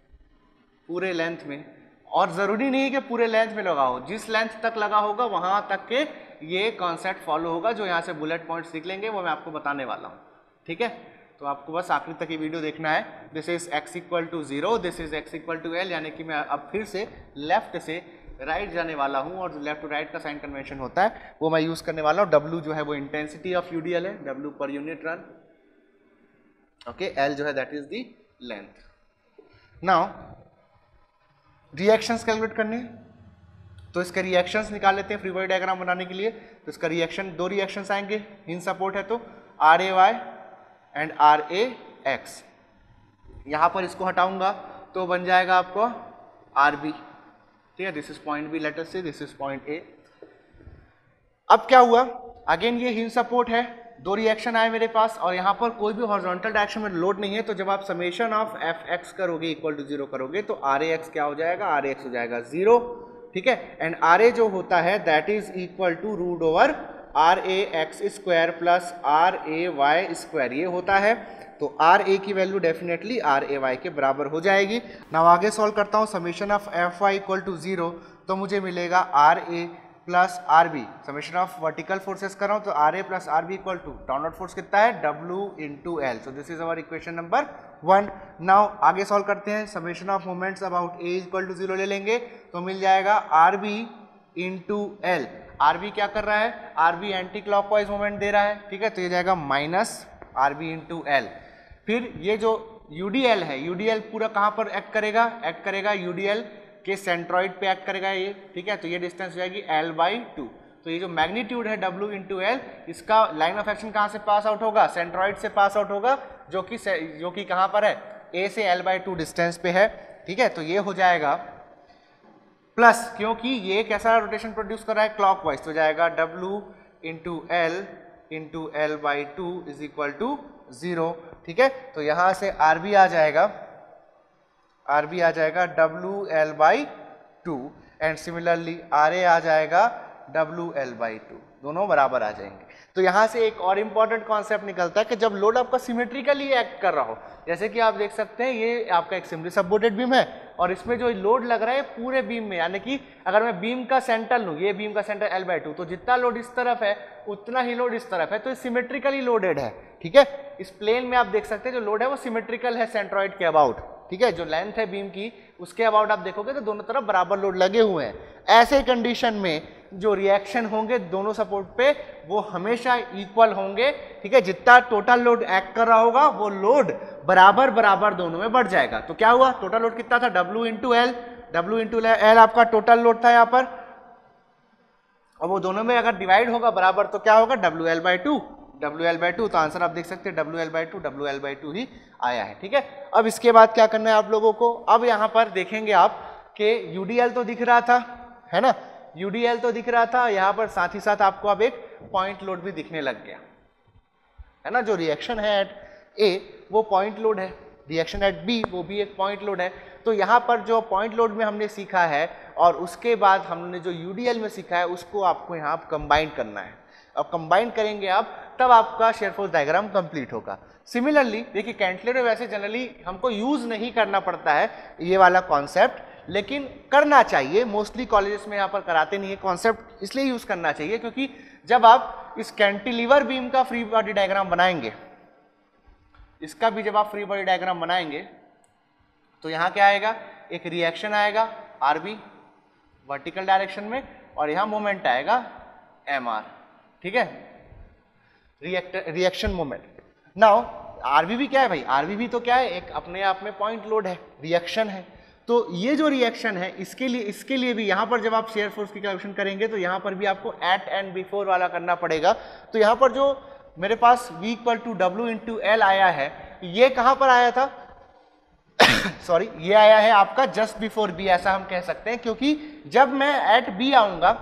में, और जरूरी नहीं है कि पूरे लेंथ में लगा हो, जिस लेंथ तक लगा होगा वहां तक के ये कॉन्सेप्ट फॉलो होगा। जो यहां से बुलेट पॉइंट्स निकलेंगे वो मैं आपको बताने वाला हूं, ठीक है। तो आपको बस आखिरी तक ये वीडियो देखना है। This is x equal to 0, this is x equal to L, यानी कि मैं अब फिर से लेफ्ट से राइट जाने वाला हूं, और जो लेफ्ट टू राइट का साइन कन्वेंशन होता है वो मैं यूज करने वाला हूं। W जो है वो इंटेंसिटी ऑफ यूडीएल है, W per unit run, okay. L जो है that is the length. Now reactions calculate करने, तो इसके रिएक्शंस निकाल लेते हैं फ्री बॉडी डायग्राम बनाने के लिए। तो इसका रिएक्शन, दो रिएक्शंस आएंगे, हिंज सपोर्ट है तो RAY एंड RAX। यहां पर इसको हटाऊंगा तो बन जाएगा आपको RB, ठीक है। This is point B, let us say this is point A। अब क्या हुआ, अगेन ये हिंज सपोर्ट है, दो रिएक्शन आए मेरे पास, और यहां पर कोई भी हॉरिजॉन्टल डायरेक्शन में लोड नहीं है। तो जब आप समेशन ऑफ Fx करोगे इक्वल टू 0 करोगे तो RAX क्या हो जाएगा? RAX हो जाएगा 0, ठीक है। एंड RA जो होता है that is equal to root over RAX square plus RAY square, ये होता है। तो RA की वैल्यू डेफिनेटली RAY के बराबर हो जाएगी। नाउ आगे सॉल्व करता हूँ, summation of Fy equal to 0, तो मुझे मिलेगा RA plus RB। Summation of vertical forces कर रहा हूँ तो RA plus RB equal to downward force कितना है? W into L. So this is our equation number 1। Now आगे सॉल्व करते हैं, summation of moments about A equal to 0 ले लेंगे तो मिल जाएगा RB इंटू एल। RB क्या कर रहा है? RB एंटी क्लॉकवाइज मोमेंट दे रहा है, ठीक है। तो ये जाएगा माइनस RB इंटू एल। फिर ये जो यूडीएल है, यूडीएल पूरा कहाँ पर एक्ट करेगा, एक्ट करेगा यूडीएल के सेंट्रॉइड पे एक्ट करेगा ये, ठीक है। तो ये डिस्टेंस हो जाएगी L/2। तो ये जो मैग्नीट्यूड है W इंटू एल, इसका लाइन ऑफ एक्शन कहाँ से पास आउट होगा, सेंट्रॉइड से पास आउट होगा, जो कि कहाँ पर है, A से L/2 डिस्टेंस पे है, ठीक है। तो ये हो जाएगा प्लस, क्योंकि ये कैसा रोटेशन प्रोड्यूस कर रहा है, क्लॉकवाइज, तो जाएगा W into L into L/2 is equal to 0, ठीक है। तो यहां से RB आ जाएगा, RB आ जाएगा WL/2 एंड सिमिलरली RA आ जाएगा WL/2, दोनों बराबर आ जाएंगे। तो यहां से एक और इंपॉर्टेंट कॉन्सेप्ट निकलता है कि जब लोड आपका सिमेट्रिकली एक्ट कर रहा हो, जैसे कि आप देख सकते हैं ये आपका एक सिम्पली सपोर्टेड बीम है और इसमें जो लोड लग रहा है पूरे बीम में, यानी कि अगर मैं बीम का सेंटर लूँ, ये बीम का सेंटर L/2, तो जितना लोड इस तरफ है उतना ही लोड इस तरफ है, तो सिमेट्रिकली लोडेड है, ठीक है। इस प्लेन में आप देख सकते हैं जो लोड है वो सिमेट्रिकल है सेंट्रॉइड के अबाउट, ठीक है। जो लेंथ है बीम की उसके अबाउट आप देखोगे तो दोनों तरफ बराबर लोड लगे हुए हैं। ऐसे कंडीशन में जो रिएक्शन होंगे दोनों सपोर्ट पे वो हमेशा इक्वल होंगे, ठीक है। जितना टोटल लोड एक्ट कर रहा होगा वो लोड बराबर बराबर दोनों में बढ़ जाएगा। तो क्या हुआ, टोटल लोड कितना था, W into L, W into L आपका टोटल लोड था यहाँ पर, और वो दोनों में अगर डिवाइड होगा बराबर तो क्या होगा, WL/2, WL/2। तो आंसर आप देख सकते हैं WL/2 ही आया है, ठीक है। अब इसके बाद क्या करना है आप लोगों को, अब यहाँ पर देखेंगे आप कि UDL तो दिख रहा था, है ना, UDL तो दिख रहा था, यहाँ पर साथ ही साथ आपको अब एक पॉइंट लोड भी दिखने लग गया, है ना। जो रिएक्शन है एट A वो पॉइंट लोड है, रिएक्शन एट B वो भी एक पॉइंट लोड है। तो यहाँ पर जो पॉइंट लोड में हमने सीखा है और उसके बाद हमने जो UDL में सीखा है उसको आपको यहाँ कंबाइन करना है। अब कंबाइन करेंगे आप तब आपका शेयर फोर्स डायग्राम कंप्लीट होगा। सिमिलरली देखिए कैंटिलीवर वैसे जनरली हमको यूज नहीं करना पड़ता है ये वाला कॉन्सेप्ट, लेकिन करना चाहिए, मोस्टली कॉलेजेस में यहाँ पर कराते नहीं है। कॉन्सेप्ट इसलिए यूज करना चाहिए क्योंकि जब आप इस कैंटिलीवर बीम का फ्री बॉडी डायग्राम बनाएंगे, इसका भी जब आप फ्री बॉडी डायग्राम बनाएंगे तो यहाँ क्या आएगा, एक रिएक्शन आएगा RB वर्टिकल डायरेक्शन में और यहाँ मोमेंट आएगा MR, ठीक है, रिएक्शन मोमेंट। नाउ RB भी क्या है भाई, RB भी तो क्या है, एक अपने आप में पॉइंट लोड है, रिएक्शन है। तो ये जो रिएक्शन है इसके लिए भी यहाँ पर जब आप शेयर फोर्स की कैलकुलेशन करेंगे तो यहाँ पर भी आपको एट एंड बिफोर वाला करना पड़ेगा। तो यहाँ पर जो मेरे पास V equal to W into L आया है, ये कहाँ पर आया था सॉरी, ये आया है आपका जस्ट बिफोर B, ऐसा हम कह सकते हैं, क्योंकि जब मैं एट B आऊंगा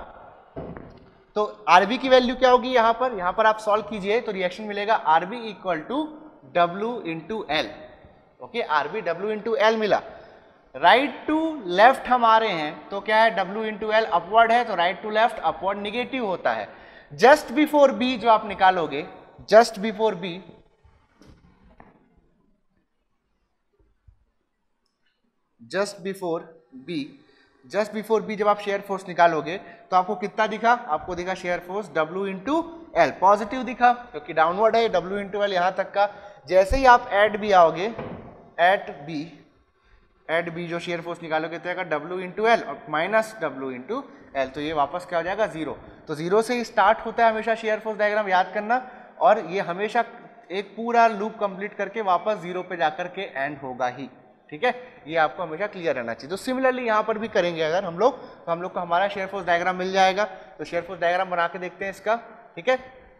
तो RB की वैल्यू क्या होगी, यहाँ पर आप सॉल्व कीजिए तो रिएक्शन मिलेगा RB equal to W into L, okay, RB W into L मिला। राइट टू लेफ्ट हम आ रहे हैं तो क्या है, W इंटू एल अपवर्ड है तो right to left upward negative होता है। जस्ट बिफोर B जो आप निकालोगे, just before B, just before B जब आप शेयर फोर्स निकालोगे तो आपको कितना दिखा, आपको दिखा shear force W into L, positive दिखा क्योंकि डाउनवर्ड है W इंटू एल यहां तक का। जैसे ही आप एट B आओगे, एट B जो शेयर फोर्स निकालोगे तो आएगा W इंटू एल और माइनस W इंटू एल, तो ये वापस क्या हो जाएगा, जीरो। तो जीरो से ही स्टार्ट होता है हमेशा शेयर फोर्स डायग्राम, याद करना, और ये हमेशा एक पूरा लूप कंप्लीट करके वापस जीरो पे जाकर के एंड होगा ही, ठीक है। ये आपको हमेशा क्लियर रहना चाहिए। तो सिमिलरली यहाँ पर भी करेंगे अगर हम लोग, तो हम लोग को हमारा शेयर फोर्स डायग्राम मिल जाएगा। तो शेयर फोर्स डायग्राम बना के देखते हैं इसका, ठीक है।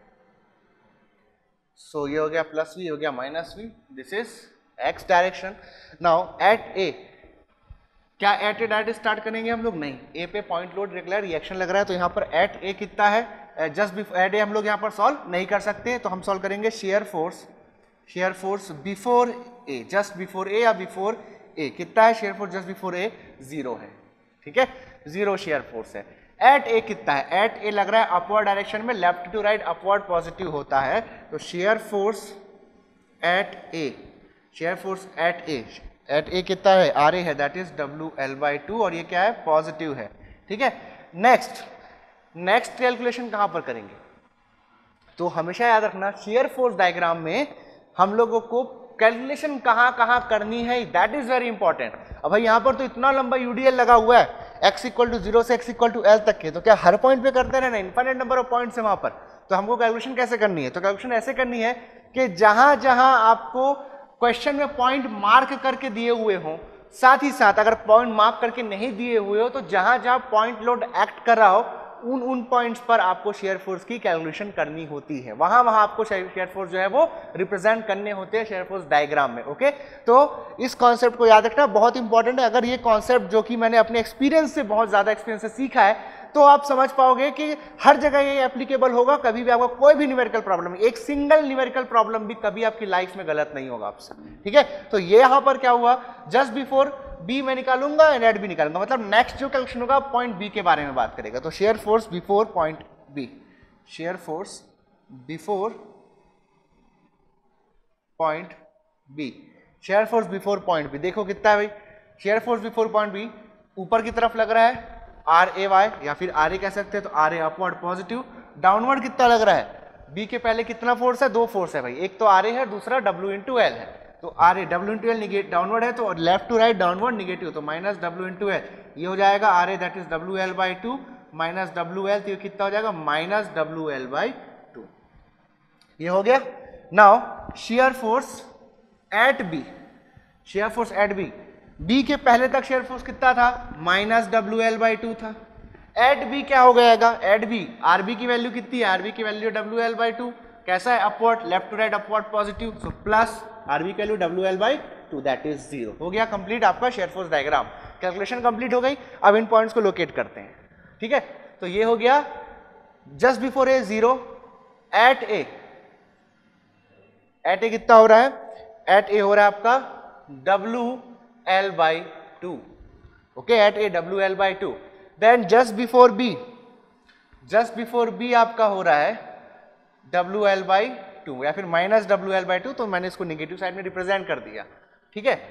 सो ये हो गया प्लस V, हो गया minus V, this is x direction. Now at A, क्या एट ए डायरेक्ट स्टार्ट करेंगे हम लोग, नहीं, ए पे पॉइंट लोड रेगुलर रिएक्शन लग रहा है तो यहाँ पर एट ए कितना है, जस्ट एट ए हम लोग यहाँ पर सॉल्व नहीं कर सकते, तो हम सॉल्व करेंगे shear force before A, just before A या बिफोर ए, कितना है shear force just before A, zero है, ठीक है, जीरो शेयर फोर्स है। एट ए कितना है, एट ए लग रहा है अपवर्ड डायरेक्शन में, left to right upward positive होता है, तो shear force at A, shear force at A कितना है, आर ए है, दैट इज WL/2 और ये क्या है, पॉजिटिव है, ठीक है। नेक्स्ट कैलकुलेशन कहां पर करेंगे, तो हमेशा याद रखना शेयर फोर्स डायग्राम में हम लोगों को कैलकुलेशन कहां करनी है, दैट इज वेरी इंपॉर्टेंट। अब भाई यहां पर तो इतना लंबा UDL लगा हुआ है, x इक्वल टू 0 से x इक्वल टू एल तक के, तो क्या हर पॉइंट पे करते रहना, इनफाइनाइट नंबर ऑफ पॉइंट्स है वहां पर। तो हमको कैलकुलेशन कैसे करनी है, तो कैलकुलेशन ऐसे करनी है कि जहां जहां आपको क्वेश्चन में पॉइंट मार्क करके दिए हुए हों, साथ ही साथ अगर पॉइंट मार्क करके नहीं दिए हुए हो तो जहां जहां पॉइंट लोड एक्ट कर रहा हो उन पॉइंट्स पर आपको शेयर फोर्स की कैलकुलेशन करनी होती है, वहां आपको शेयर फोर्स जो है वो रिप्रेजेंट करने होते हैं शेयर फोर्स डायग्राम में। ओके, तो इस कॉन्सेप्ट को याद रखना बहुत इंपॉर्टेंट है। अगर ये कॉन्सेप्ट जो कि मैंने अपने एक्सपीरियंस से, बहुत ज्यादा एक्सपीरियंस से सीखा है, तो आप समझ पाओगे कि हर जगह ये एप्लीकेबल होगा। कभी भी आपको कोई भी न्यूमेरिकल प्रॉब्लम, एक सिंगल न्यूमेरिकल प्रॉब्लम भी कभी आपकी लाइफ में गलत नहीं होगा आपसे, ठीक है। तो ये यहां पर क्या हुआ, जस्ट बिफोर बी में निकालूंगा एंड एट बी निकालूंगा, मतलब नेक्स्ट जो कैलकुलेशन होगा पॉइंट बी के बारे में बात करेगा। तो shear force before point B, shear force before point B, shear force before point B. देखो कितना है भाई, shear force before point B ऊपर की तरफ लग रहा है आर ए वाई, या फिर आर ए कह सकते हैं, तो R A upward positive. Downward कितना लग रहा है, बी के पहले कितना फोर्स है, दो फोर्स है भाई, एक तो आर ए है, दूसरा डब्ल्यू इंटू एल है। तो R A W into L downward है, तो left to right downward negative, तो माइनस डब्ल्यू इंटू एल, ये हो जाएगा R A that is W L by two minus W L, तो ये कितना हो जाएगा minus W L by two. ये हो गया। Now shear force at B, shear force at B, B के पहले तक शेयर फोर्स कितना था, minus W L by to था। एट बी क्या हो गएगा, एट बी आर बी की वैल्यू कितनी है, आर बी की value W L by two, कैसा है upward, left to right upward positive, so plus R B की value W L by two that is zero. हो गया कंप्लीट आपका shear force diagram, calculation complete हो गई। अब इन पॉइंट्स को लोकेट करते हैं, ठीक है। तो ये हो गया just before A zero, at A, at A कितना हो रहा है, एट ए हो रहा है आपका W L by two, okay, at A W L by two. Then just before B, just before B आपका हो रहा है डब्ल्यू एल बाई टू, या फिर minus W L by two, तो मैंने इसको निगेटिव साइड में रिप्रेजेंट कर दिया, ठीक है।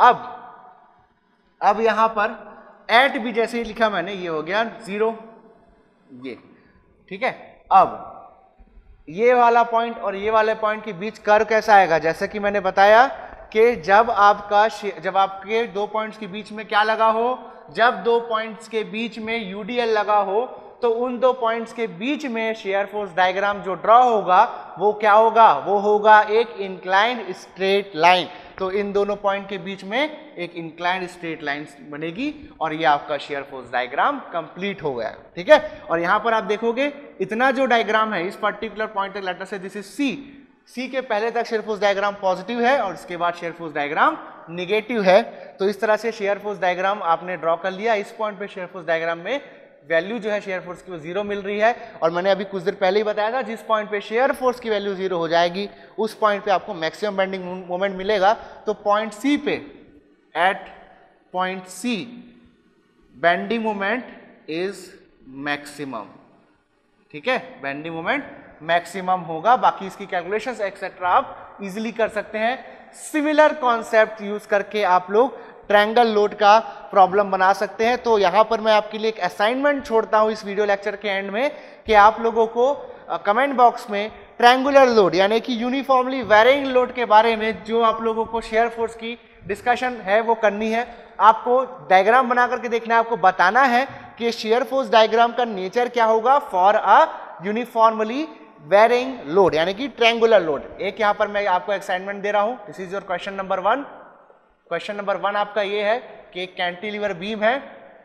अब यहां पर एट बी जैसे ही लिखा मैंने, ये हो गया जीरो, ये, ठीक है। अब ये वाला पॉइंट और ये वाले पॉइंट के बीच कर्व कैसा आएगा, जैसे कि मैंने बताया कि जब आपके दो पॉइंट्स के बीच में क्या लगा हो, जब दो पॉइंट्स के बीच में यूडीएल लगा हो, तो उन दो पॉइंट्स के बीच में शेयर फोर्स डायग्राम जो ड्रॉ होगा वो क्या होगा, वो होगा एक इंक्लाइंड स्ट्रेट लाइन। तो इन दोनों पॉइंट के बीच में एक इंक्लाइंड स्ट्रेट लाइन बनेगी और ये आपका शेयर फोर्स डायग्राम कंप्लीट हो गया, ठीक है। और यहां पर आप देखोगे इतना जो डायग्राम है इस पर्टिकुलर पॉइंट तक, लेटर से दिस इज सी, सी के पहले तक शेयर फोर्स डायग्राम पॉजिटिव है और इसके बाद शेयर फोर्स डायग्राम निगेटिव है। तो इस तरह से शेयर फोर्स डायग्राम आपने ड्रॉ कर लिया। इस पॉइंट पे शेयर फोर्स डायग्राम में वैल्यू जो है शेयर फोर्स की वो जीरो मिल रही है, और मैंने अभी कुछ देर पहले ही बताया था जिस पॉइंट पे शेयर फोर्स की वैल्यू जीरो हो जाएगी उस पॉइंट पे आपको मैक्सिमम बेंडिंग मोमेंट मिलेगा। तो पॉइंट सी पे, at point C bending moment is maximum, ठीक है, बेंडिंग मोमेंट मैक्सिमम होगा। बाकी इसकी कैलकुलेशंस एक्सेट्रा आप इजीली कर सकते हैं। सिमिलर कॉन्सेप्ट यूज करके आप लोग ट्रायंगल लोड का प्रॉब्लम बना सकते हैं। तो यहां पर मैं आपके लिए एक असाइनमेंट छोड़ता हूं इस वीडियो लेक्चर के एंड में कि आप लोगों को कमेंट बॉक्स में ट्रायंगुलर लोड यानी कि यूनिफॉर्मली वेरिंग लोड के बारे में जो आप लोगों को शेयर फोर्स की डिस्कशन है वो करनी है। आपको डायग्राम बना करके देखना है, आपको बताना है कि शेयर फोर्स डायग्राम का नेचर क्या होगा for a uniformly varying load यानी कि ट्रायंगुलर लोड। एक यहां पर मैं आपको असाइनमेंट दे रहा हूं, this is your question number 1। Question number 1 आपका ये है कि एक कैंटिलीवर बीम है,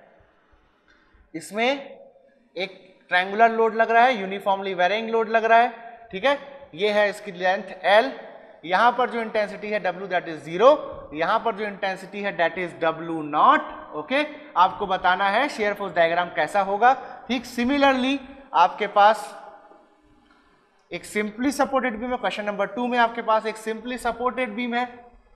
इसमें एक ट्रायंगुलर लोड लग रहा है, यूनिफॉर्मली वेरिंग लोड लग रहा है, ठीक है। ये है इसकी लेंथ L, यहां पर जो इंटेंसिटी है W दैट इज 0, यहां पर जो इंटेंसिटी है दैट इज W0, ओके। आपको बताना है शेयर फोर्स डायग्राम कैसा होगा। ठीक सिमिलरली आपके पास एक सिंपली सपोर्टेड बीम है, क्वेश्चन नंबर 2 में आपके पास एक सिंपली सपोर्टेड बीम है।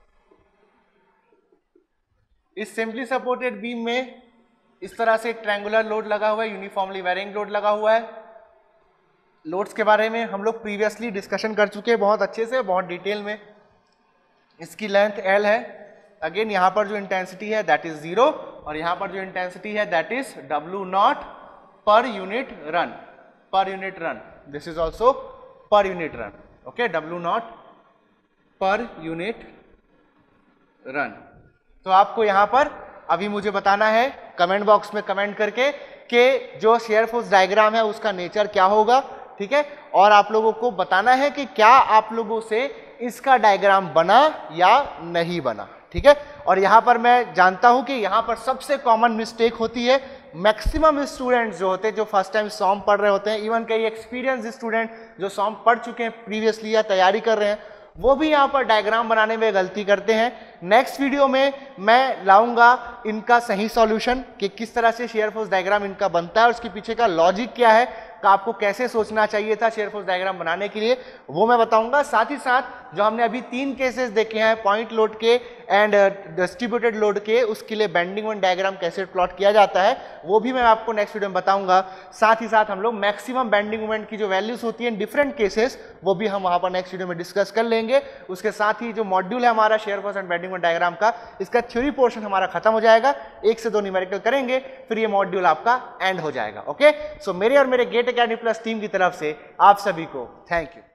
इस सिंपली सपोर्टेड बीम में इस तरह से एक ट्रायंगुलर लोड लगा हुआ है, यूनिफॉर्मली वेरिंग लोड लगा हुआ है। लोड्स के बारे में हम लोग प्रीवियसली डिस्कशन कर चुके हैं बहुत अच्छे से, बहुत डिटेल में। इसकी लेंथ L है, अगेन यहां पर जो इंटेंसिटी है दैट इज 0 और यहां पर जो इंटेंसिटी है that is W0 per unit run, per unit run, this is also per unit run, okay, W0 per unit run. तो आपको यहां पर अभी मुझे बताना है कमेंट बॉक्स में कमेंट करके कि जो शेयर फोर्स डायग्राम है उसका नेचर क्या होगा, ठीक है। और आप लोगों को बताना है कि क्या आप लोगों से इसका डायग्राम बना या नहीं बना, ठीक है। और यहां पर मैं जानता हूं कि यहां पर सबसे कॉमन मिस्टेक होती है, मैक्सिमम स्टूडेंट्स जो होते हैं जो फर्स्ट टाइम सॉम पढ़ रहे होते हैं, इवन कई एक्सपीरियंस स्टूडेंट जो सॉम पढ़ चुके हैं प्रीवियसली या तैयारी कर रहे हैं, वो भी यहाँ पर डायग्राम बनाने में गलती करते हैं। नेक्स्ट वीडियो में मैं लाऊंगा इनका सही सॉल्यूशन कि किस तरह से शेयर फोर्स डायग्राम इनका बनता है और उसके पीछे का लॉजिक क्या है, का आपको कैसे सोचना चाहिए था शेयर फोर्स डायग्राम बनाने के लिए, वो मैं बताऊंगा। साथ ही साथ जो हमने अभी 3 केसेस देखे हैं, पॉइंट लोड के एंड डिस्ट्रीब्यूटेड लोड के, उसके लिए बेंडिंग मोमेंट डायग्राम कैसे प्लॉट किया जाता है वो भी मैं आपको नेक्स्ट वीडियो में बताऊंगा। साथ ही साथ हम लोग मैक्सिमम बेंडिंग मोमेंट की जो वैल्यूज होती हैं डिफरेंट केसेस, वो भी हम वहां पर नेक्स्ट वीडियो में डिस्कस कर लेंगे। उसके साथ ही जो मॉड्यूल है हमारा shear force and bending moment diagram का, इसका थ्योरी पोर्शन हमारा खत्म हो जाएगा, 1 से 2 न्यूमेरिकल करेंगे, फिर ये मॉड्यूल आपका एंड हो जाएगा। ओके, सो मेरे और मेरे गेट एकेडमी प्लस टीम की तरफ से आप सभी को थैंक यू।